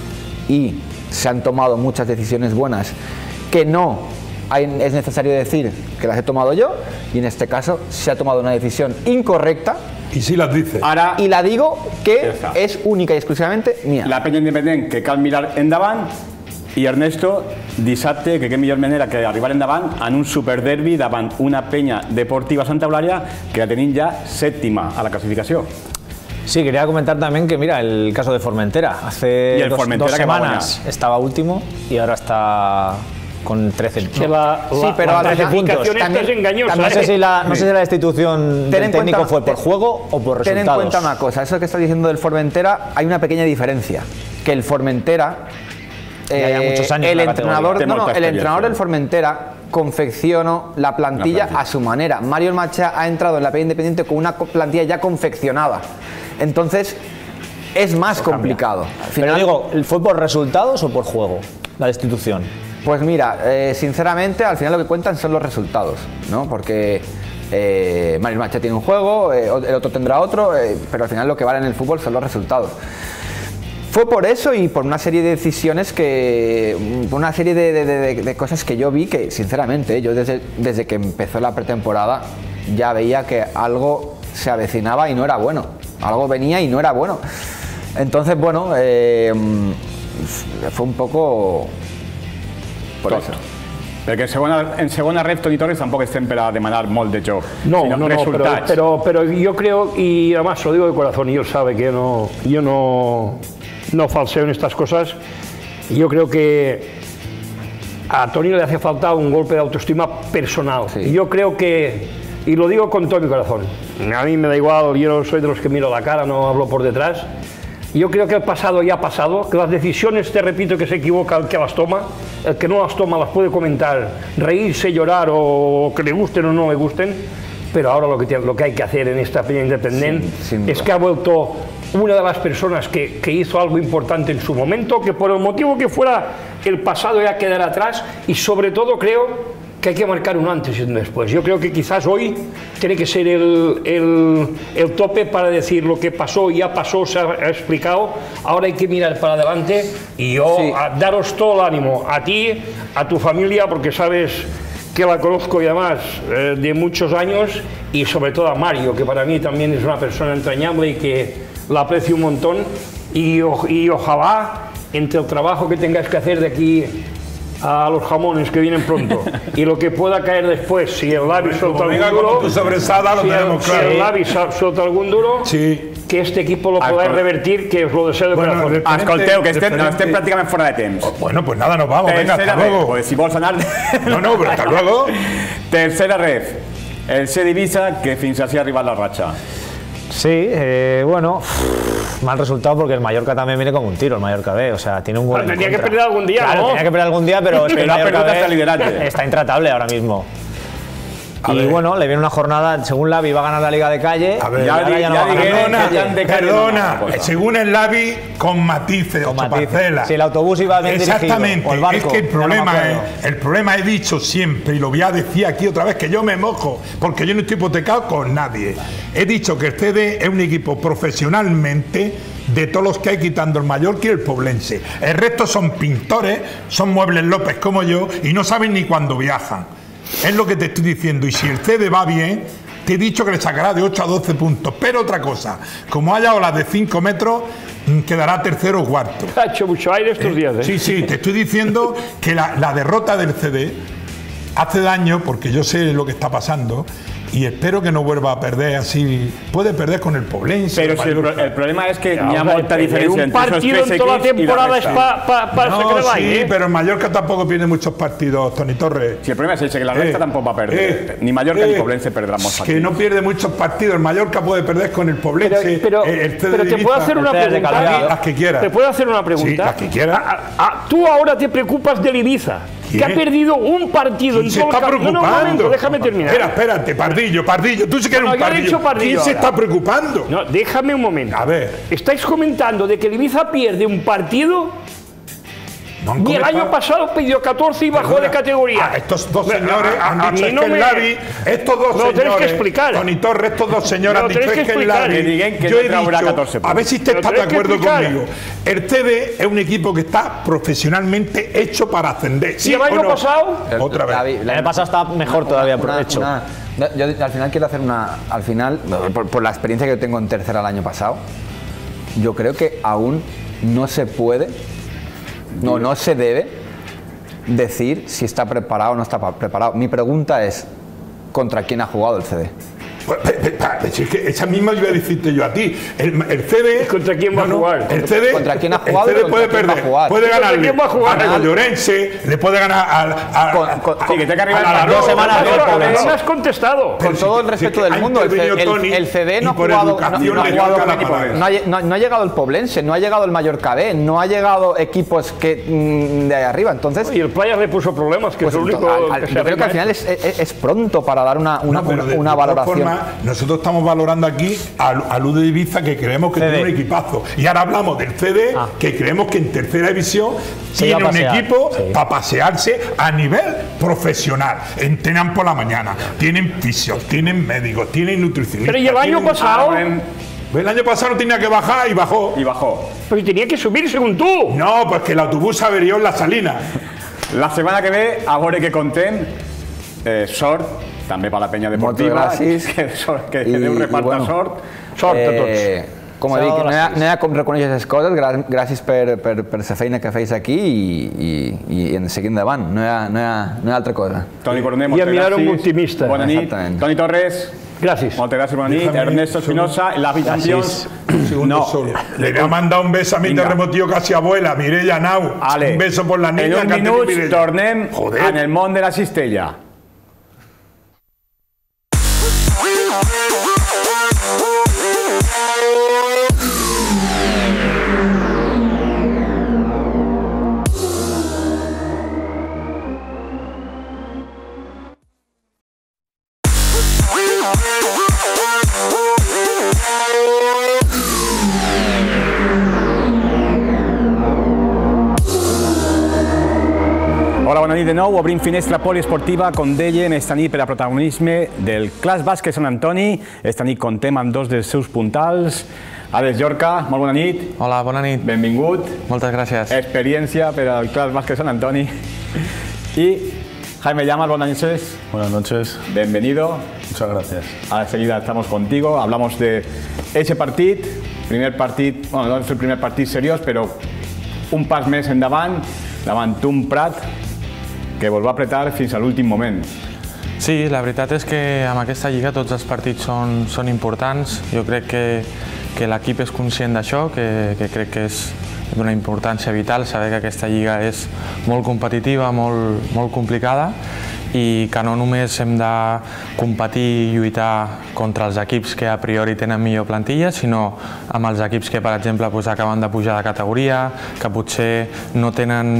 y se han tomado muchas decisiones buenas que no... Hay, es necesario decir que las he tomado yo y en este caso se ha tomado una decisión incorrecta Y sí las dice. Ara, y la digo que Ya está. es única y exclusivamente mía. la penya independent que cal mirar endavant i Ernesto, dissabte, que què millor manera que arribar endavant en un superderbi davant una penya deportiva Santa Eulàlia que la tenim ja sèptima a la clasificació. Sí, quería comentar también que, mira, el caso de Formentera. Hace Y el dos, Formentera dos que va a semanas estaba último y ahora está con trece. Que la, Sí, la- pero la a la clasificación esta también- es engañosa. No sé ¿eh? si la, no sé si la destitución Ten del en técnico cuenta- fue por ten- juego o por Ten en resultados. cuenta una cosa, eso que estás diciendo del Formentera, hay una pequeña diferencia, que el Formentera, Ya lleva muchos años el en la entrenador, categoría. no, no, Té molta el entrenador experiencia. del Formentera confeccionó la plantilla, La plantilla. a su manera. Mario Macha ha entrado en la Peña Independiente con una co- plantilla ya confeccionada, entonces es más complicado. Al Pero final- digo, ¿fue por resultados o por juego la destitución? Pues mira, eh, sinceramente al final lo que cuentan son los resultados, ¿no? Porque eh, Mario Macha tiene un juego, eh, el otro tendrá otro, eh, pero al final lo que vale en el fútbol son los resultados. Fue por eso y por una serie de decisiones que, por una serie de, de- de- de cosas que yo vi que, sinceramente, yo desde, desde que empezó la pretemporada ya veía que algo se avecinaba y no era bueno, algo venía y no era bueno. Entonces, bueno, eh, fue un poco por Tot. eso. Perquè en segona, en segona ref, Toni Torres, tampoc estem per a demanar molt de joc, No, sinó no, no, pero, resultats. pero, pero yo creo, y además lo digo de corazón, y él sabe que no, yo no, no falseo en estas cosas, y yo creo que a Toni le hace falta un golpe de autoestima personal. Sí. Y yo creo que, y lo digo con todo mi corazón, a mí me da igual, yo no soy de los que miro la cara, no hablo por detrás. Yo creo que el pasado ya ha pasado, que las decisiones, te repito, que se equivoca el que las toma, el que no las toma las puede comentar, reírse, llorar o que le gusten o no le gusten, pero ahora lo que, tiene- lo que hay que hacer en esta Peña Independiente Sin- sin es duda. que ha vuelto una de las personas que, que hizo algo importante en su momento, que por el motivo que fuera el pasado ya quedará atrás y sobre todo creo que hay que marcar un antes y un después. Yo creo que quizás hoy tiene que ser el, el, el tope para decir lo que pasó, ya pasó, se ha, ha explicado, ahora hay que mirar para adelante y yo Sí. a daros todo el ánimo, a ti, a tu familia, porque sabes que la conozco y además eh, de muchos años, y sobre todo a Mario, que para mí también es una persona entrañable y que la aprecio un montón, y, o- y ojalá entre el trabajo que tengáis que hacer de aquí a los jamones que vienen pronto y lo que pueda caer después, si el Lavi suelta Como algún venga duro, con tu sobresada, lo si el, tenemos si claro. el Lavi sa- suelta algún duro, Sí. que este equipo lo Ah, podáis con- revertir, que os lo deseo de Bueno, corazón. de- Escolteu, que estem, Referente. estem pràcticament fora de temps. Bueno, pues nada, nos vamos. Venga, hasta Tercera ref, luego. pues si vols anar... No, no, pero hasta luego. Tercera ref, el C Divisa, que fins així ha arribat la ratxa. Sí, eh, bueno, mal resultado porque el Mallorca también viene como un tiro, el Mallorca B, o sea, tiene un gol Pero en tenía que contra. perder algún día, Claro, ¿no? tenía que perder algún día, pero es que el Pero ha Mallorca perdido B hasta liderato. está intratable ahora mismo. Y bueno, le viene una jornada, según Lavi va a ganar la Liga de Calle. A ver, y ahora ya no va a ganar. Perdona, perdona, según el Lavi, con matices, Con ocho matices. parcelas. Si el autobús iba bien dirigido, Exactamente, o el barco, es que el ya no me problema acuerdo. es, el problema he dicho siempre, y lo voy a decir aquí otra vez, que yo me mojo, porque yo no estoy hipotecado con nadie. He dicho que el C D es un equipo profesionalmente de todos los que hay, quitando el Mallorca y el Poblense. El resto son pintores, son Muebles López como yo, y no saben ni cuándo viajan. Es lo que te estoy diciendo, y si el C D va bien, te he dicho que le sacará de ocho a doce puntos. Pero otra cosa, como haya olas de cinco metros, quedará tercero o cuarto. Ha hecho mucho aire estos días, ¿eh? Sí, sí, te estoy diciendo que la, la derrota del C D hace daño, porque yo sé lo que está pasando, y espero que no vuelva a perder así. Puede perder con el Poblense. Pero si el, pro el problema es que hi ha molta Pero diferència un entre esos partido tres en toda la equips i la temporada es resta. para pa, pa No, que le vaya, sí, ¿eh? pero el Mallorca tampoco pierde muchos partidos, Toni Torres. Si el problema es ese, que la resta Eh, tampoco va a perder. eh, ni Mallorca eh, ni Poblense perderán más Que partidos. no pierde muchos partidos. El Mallorca puede perder con el Poblense. Pero, pero, el C D pero de te Ibiza, puedo hacer una el C D de pregunta. Calviado. Las que quieras. ¿Te puedo hacer una pregunta? Sí, las que quieras. Ah, ah, tú ahora te preocupas del Ibiza, que ¿Quién? ha perdido un partido en Se todo el está campo. No, no, un preocupando. momento, déjame terminar. Espera, espérate, Pardillo, Pardillo. Tú sí que eres No, un yo he Pardillo. dicho Pardillo ¿Quién se ahora. está preocupando? No, déjame un momento. A ver. Estáis comentando de que el Ibiza pierde un partido No han y el comentado. año pasado pidió catorce y bajó Perdona. de categoría. Ah, estos dos A- señores a- han a dicho mí es no que el me- Lavi, estos dos Me lo tenéis señores, que explicar. Toni Torres, estos dos señores Me han lo dicho tenéis es que que el explicar. Lavi, Que digan que yo no he traurà dicho, catorce a ver si usted Me lo está de tenéis que acuerdo explicar. conmigo. El C D es un equipo que está profesionalmente hecho para ascender. ¿Sí ¿Y el o año no? pasado? Otra vez. Lavi, El año pasado estaba mejor todavía por una- hecho. una- yo al final quiero hacer una. Al final, por, por la experiencia que yo tengo en tercera el año pasado, yo creo que aún no se puede, no, no se debe decir si está preparado o no está pa- preparado. Mi pregunta es: ¿contra quién ha jugado el C D? Pues, pe- pe- pe- si es que esa misma iba a decirte yo a ti. El, el C D. ¿Contra quién va a jugar? El C D, ¿Contra quién ha jugado El y C D puede contra quién va a perder. jugar? Puede ¿Contra ganarle quién va a jugar? al Llorense, le puede ganar al. al- Con- con- Sí, que te carga al Alaró, dos semanas al del Poblense. Poblense. No me has contestado. Con todo el respeto que del ha mundo, el, C- intervenido el- Toni el C D no y ha por jugado, educación no- no ha le jugado- toca la palabra. no ha, lle- no- no ha llegado el Poblense, no ha llegado el Mallorca B, no ha llegado equipos que mm, de ahí arriba. Entonces, Y el Playa le puso problemas, que pues, es lo único al- al- que se yo creo que al arregla. final es, es- es pronto para dar una, una, No, pero de- una de todas valoración. formas, nosotros estamos valorando aquí al, al U de Ibiza, que creemos que C D. tiene un equipazo. Y ahora hablamos del C D, Ah. que creemos que en tercera división Se tiene va a un pasear, equipo sí. para pasearse a nivel profesional. Entrenan por la mañana, tienen fisios, tienen médicos, tienen nutricionistas. Pero y el año tienen- pasado, El año pasado no tenía que bajar y bajó. Y bajó. pero tenía que subir según tú. No, pues que el autobús averió en la Salina. La setmana que ve, a veure què contem, eh, sort, també per la penya deportiva, Moltes gràcies. que, sort, que I- Déu i reparta bueno. sort. Sort a tots. Eh, com a Sábado dic, a no hi les ha, seis. no hi ha com reconèixer aquestes coses, gra- gràcies per, per, per la feina que feis aquí i, i, i en seguir endavant, no hi ha, no hi ha, no hi ha altra cosa. Toni Coroner, I moltes enviar un gràcies. optimista. Bona nit. Exactament. Toni Torres, Gràcies. moltes gràcies, bona nit. Déjame Ernesto un segundo. Espinosa, la Champions. Un segundo No. solo. Le voy a mandar un beso a mi Vinga. terremotío casi abuela, Mireia Nau. Ale, Un beso por la niña. en que un ha tenido minut Mireia. tornem Joder. en el món de la cistella. Hola, bona nit de nou. Obrim finestra poliesportiva, com deien, esta nit per a protagonisme del Clas Bàsquet Sant Antoni. Esta nit contem amb dos dels seus puntals. Àlex Llorca, molt bona nit. Hola, bona nit. Benvingut. Moltes gràcies. Experiencia per al Clas Bàsquet Sant Antoni. Y Jaime Llamas, buenas noches. Buenas noches, Bienvenido. muchas gracias. Ahora enseguida estamos contigo. Hablamos de ese partit. Primer partit, bueno, no és el primer partit seriós, però un pas més endavant, davant un Prat que vol apretar fins a l'últim moment. Sí, la veritat és que amb aquesta lliga tots els partits són, són importants. Jo crec que, que l'equip és conscient d'això, que, que crec que és d'una importància vital saber que aquesta lliga és molt competitiva, molt, molt complicada i que no només hem de competir i lluitar contra els equips que a priori tenen millor plantilla, sinó amb els equips que, per exemple, doncs, acaben de pujar de categoria, que potser no tenen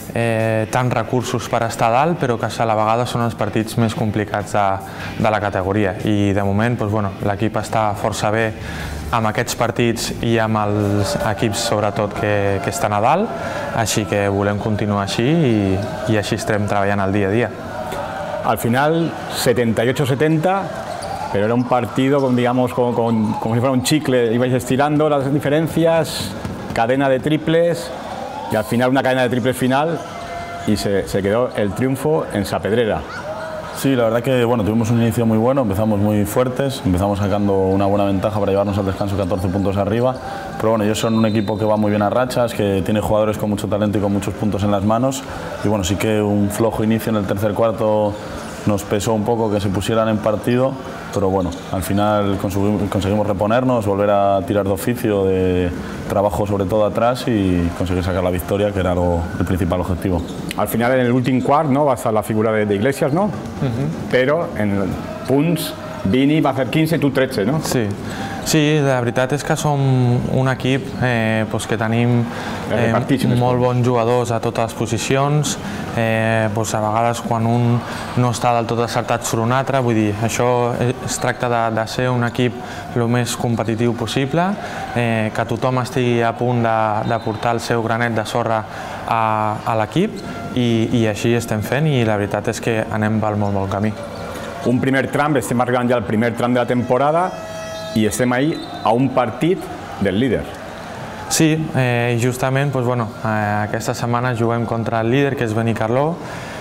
eh, tants recursos per estar a dalt, però que a la vegada són els partits més complicats de, de la categoria. I de moment doncs, bueno, l'equip està força bé amb aquests partits i amb els equips sobretot que, que estan a dalt, així que volem continuar així i, i així estem treballant el dia a dia. Al final, setenta y ocho setenta, pero era un partido con, digamos, con, con, como si fuera un chicle, ibais estirando las diferencias, cadena de triples, y al final una cadena de triples final, y se, se quedó el triunfo en Sapedrera. Sí, la verdad que bueno, tuvimos un inicio muy bueno, empezamos muy fuertes, empezamos sacando una buena ventaja para llevarnos al descanso catorce puntos arriba, pero bueno, ellos son un equipo que va muy bien a rachas, que tiene jugadores con mucho talento y con muchos puntos en las manos, y bueno, sí que un flojo inicio en el tercer cuarto nos pesó un poco que se pusieran en partido, pero bueno, al final conseguimos, conseguimos reponernos, volver a tirar de oficio, de trabajo sobre todo atrás y conseguir sacar la victoria, que era lo, el principal objetivo. Al final, en el últim quart, no, va estar la figura de, de Iglesias, no? Uh-huh. Però en punts, Vini va fer quinze, tu tretze, no? Sí. Sí, la veritat és que som un equip eh, doncs que tenim eh, molt bons jugadors a totes les posicions, eh, doncs a vegades quan un no està del tot acertat sobre un altre, vull dir, això es tracta de, de ser un equip el més competitiu possible, eh, que tothom estigui a punt de, de portar el seu granet de sorra a, a l'equip i, i així estem fent i la veritat és que anem pel molt bon camí. Un primer tram, estem arribant ja al primer tram de la temporada, i estem ahí a un partit del líder. Sí, eh, justament doncs, bueno, eh, aquesta setmana juguem contra el líder, que és Benicarló.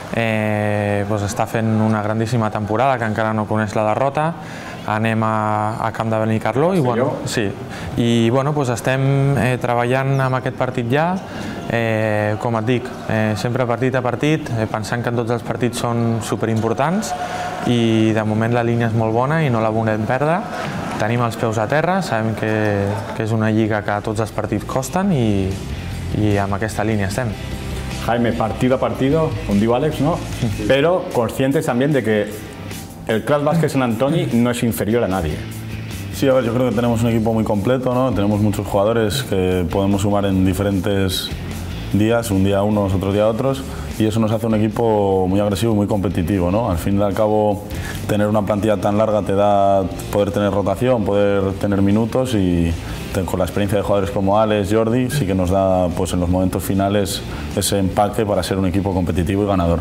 Eh, doncs està fent una grandíssima temporada, que encara no coneix la derrota. Anem a, a camp de Benicarló i, bueno, sí. I bueno, doncs estem eh, treballant amb aquest partit ja, eh, com et dic, eh, sempre partit a partit, eh, pensant que tots els partits són superimportants i de moment la línia és molt bona i no la volem perdre. Tenim els peus a terra, sabem que, que és una lliga que tots els partits costen i, i amb aquesta línia estem. Jaime, partido a partido, como digo Alex, ¿no? Pero conscientes también de que el Clas Básquet San Antoni no es inferior a nadie. Sí, a ver, yo creo que tenemos un equipo muy completo, ¿no? Tenemos muchos jugadores que podemos sumar en diferentes días, un día unos, otro día otros, y eso nos hace un equipo muy agresivo y muy competitivo, ¿no? Al fin y al cabo, tener una plantilla tan larga te da poder tener rotación, poder tener minutos y con la experiencia de jugadores como Alex, Jordi, sí que nos da pues, en los momentos finales ese empaque para ser un equipo competitivo y ganador.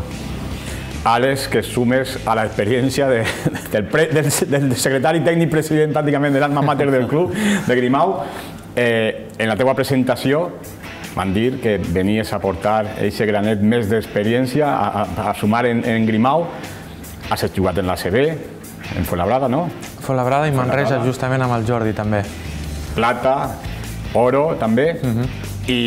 Alex, que sumes a la experiencia de, del, pre, del, del secretari tècnic president pràcticament de l'alma mater del club, de Grimau, eh, en la teva presentació van dir que venies a aportar aquest granet més d'experiència, a, a, a sumar en, en Grimau. Has jugat en la C B, en Fuenlabrada, no? Fuenlabrada i Manresa, justament amb el Jordi, també. Plata, oro, també. Uh-huh. I,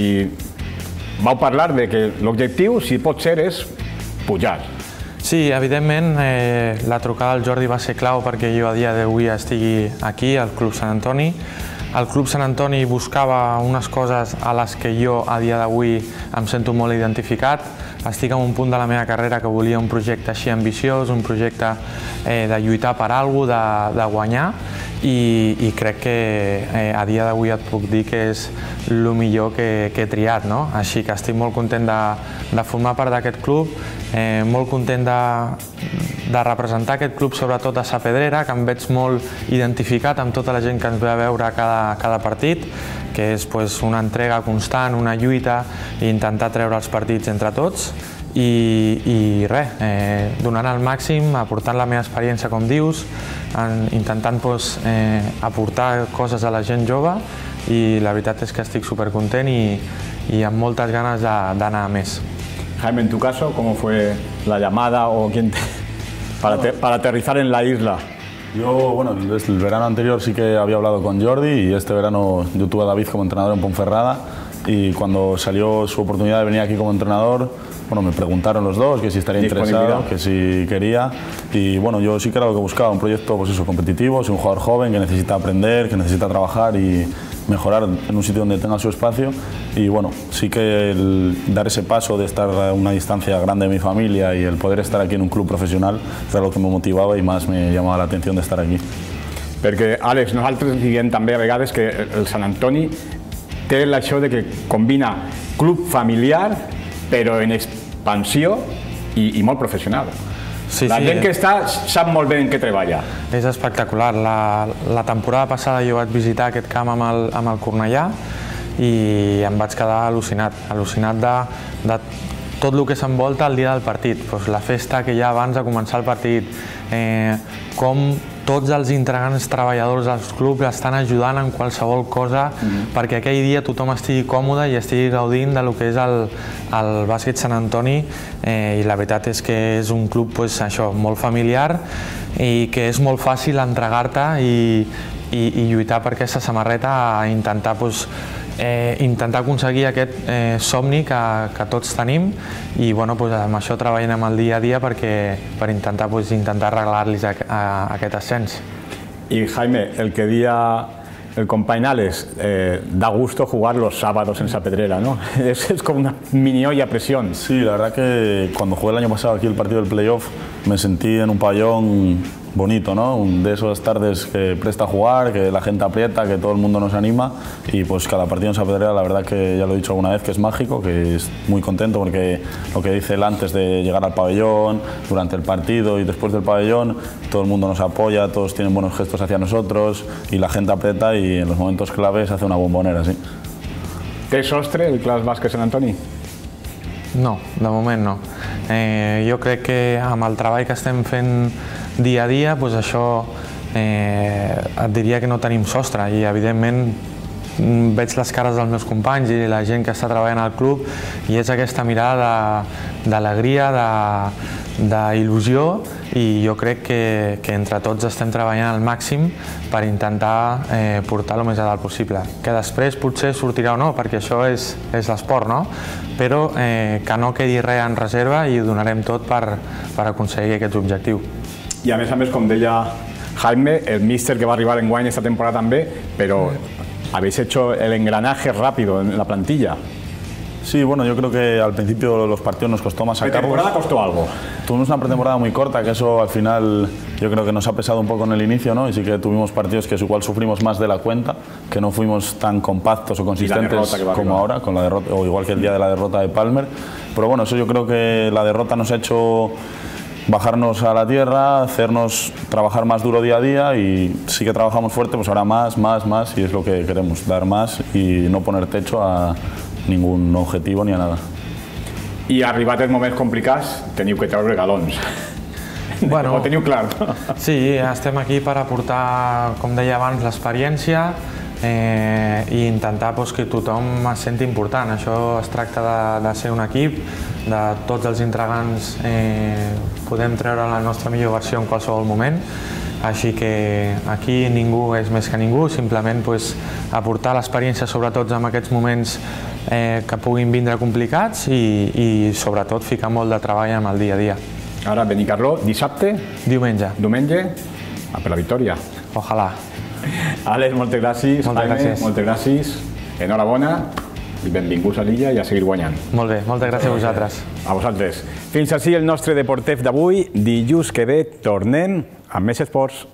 I vau parlar de que l'objectiu, si pot ser, és pujar. Sí, evidentment, eh, la trucada del Jordi va ser clau perquè jo a dia d'avui estigui aquí, al Club Sant Antoni. El Club Sant Antoni buscava unes coses a les que jo a dia d'avui em sento molt identificat. Estic en un punt de la meva carrera que volia un projecte així ambiciós, un projecte eh, de lluitar per alguna cosa, de, de guanyar, i, i crec que eh, a dia d'avui et puc dir que és el millor que, que he triat, no? Així que estic molt content de, de formar part d'aquest club, eh, molt content de, de representar aquest club, sobretot a Sapedrera, que em veig molt identificat amb tota la gent que ens ve a veure cada, cada partit, que és pues, una entrega constant, una lluita i intentar treure els partits entre tots. I, i res, eh, donant el màxim, aportant la meva experiència, com dius, en, intentant pues, eh, aportar coses a la gent jove, i la veritat és que estic supercontent i, i amb moltes ganes d'anar a més. Jaime, en tu caso, ¿cómo fue la llamada o quién te... para, te... para aterrizar en la isla? Yo, bueno, desde el verano anterior sí que había hablado con Jordi y este verano yo tuve a David como entrenador en Ponferrada y cuando salió su oportunidad de venir aquí como entrenador, bueno, me preguntaron los dos que si estaría interesado, que si quería, y bueno, yo sí que era lo que buscaba, un proyecto pues eso, competitivo, soy un jugador joven que necesita aprender, que necesita trabajar y mejorar en un sitio donde tenga su espacio, y bueno, sí que el dar ese paso de estar a una distancia grande de mi familia y el poder estar aquí en un club profesional era lo que me motivaba y más me llamaba la atención de estar aquí. Perquè, Àlex, nosaltres diem també a vegades que el Sant Antoni té això de que combina club familiar però en expansió i, i molt professional. Sí, la sí, gent que està sap molt bé en què treballa. És espectacular. La, la temporada passada jo vaig visitar aquest camp amb el, amb el Cornellà i em vaig quedar al·lucinat, al·lucinat de, de tot el que s'envolta el dia del partit, doncs la festa que hi ha abans de començar el partit, eh, com tots els integrants treballadors dels clubs estan ajudant en qualsevol cosa mm-hmm. perquè aquell dia tothom estigui còmode i estigui gaudint del que és el, el bàsquet Sant Antoni eh, i la veritat és que és un club pues, això, molt familiar i que és molt fàcil entregar-te i, i, i lluitar per aquesta samarreta a intentar pues, Eh, intentar aconseguir aquest eh, somni que, que tots tenim i bueno, pues, amb això treballem el dia a dia perquè, per intentar, pues, intentar arreglar-los a, a, a aquest ascens. Y Jaime, el que día el company Alex, eh, da gusto jugar los sábados en esa pedrera, ¿no? Es, es como una mini olla a presión. Sí, la verdad que cuando jugué el año pasado aquí el partido del playoff me sentí en un pabellón bonito, ¿no? De esas tardes que presta a jugar, que la gente aprieta, que todo el mundo nos anima y pues cada partido en esa pedrera la verdad que ya lo he dicho alguna vez que es mágico, que es muy contento porque lo que dice él antes de llegar al pabellón, durante el partido y después del pabellón, todo el mundo nos apoya, todos tienen buenos gestos hacia nosotros y la gente aprieta y en los momentos claves hace una bombonera, sí. ¿Té sostre el Clas Bàsquet Sant Antoni? No, de moment no. Eh, jo crec que amb el treball que estem fent dia a dia, doncs això eh, et diria que no tenim sostre i evidentment veig les cares dels meus companys i la gent que està treballant al club i és aquesta mirada d'alegria, d'il·lusió i jo crec que, que entre tots estem treballant al màxim per intentar eh, portar el més a dalt possible. Que després potser sortirà o no, perquè això és, és l'esport, no? Però eh, que no quedi res en reserva i ho donarem tot per, per aconseguir aquest objectiu. I a més a més, com deia Jaime, el míster que va arribar en guany esta temporada també, però habéis hecho el engranaje rápido en la plantilla. Sí, bueno, yo creo que al principio los partidos nos costó más sacarlos. ¿La temporada costó algo? Tuvimos una pretemporada muy corta, que eso al final yo creo que nos ha pesado un poco en el inicio, ¿no? Y sí que tuvimos partidos que igual sufrimos más de la cuenta, que no fuimos tan compactos o consistentes como ahora, con la derrota, o igual que el día de la derrota de Palmer. Pero bueno, eso yo creo que la derrota nos ha hecho bajarnos a la tierra, hacernos trabajar más duro día a día y sí que trabajamos fuerte, pues ahora más, más, más y es lo que queremos, dar más y no poner techo a ningún objetivo ni a nada. I arribat els moments complicats teniu que treure galons. Bueno, ho teniu clar. Sí, estem aquí per aportar, com deia abans, l'experiència eh, i intentar pues, que tothom es senti important. Això es tracta de, de ser un equip, de tots els integrants eh, podem treure la nostra millor versió en qualsevol moment. Així que aquí ningú és més que ningú, simplement pues, aportar l'experiència sobretot en aquests moments eh, que puguin vindre complicats i, i sobretot ficar molt de treball en el dia a dia. Ara, Benicarló, dissabte? Diumenge. Diumenge? Ah, per la victòria. Ojalà. Àlex, moltes gràcies. Moltes Jaime, gràcies. Moltes gràcies. Enhorabona i benvinguts a l'illa i a seguir guanyant. Molt bé, moltes gràcies a vosaltres. A vosaltres. Fins així el nostre Deportef d'avui. Dilluns que ve tornem amb més esports.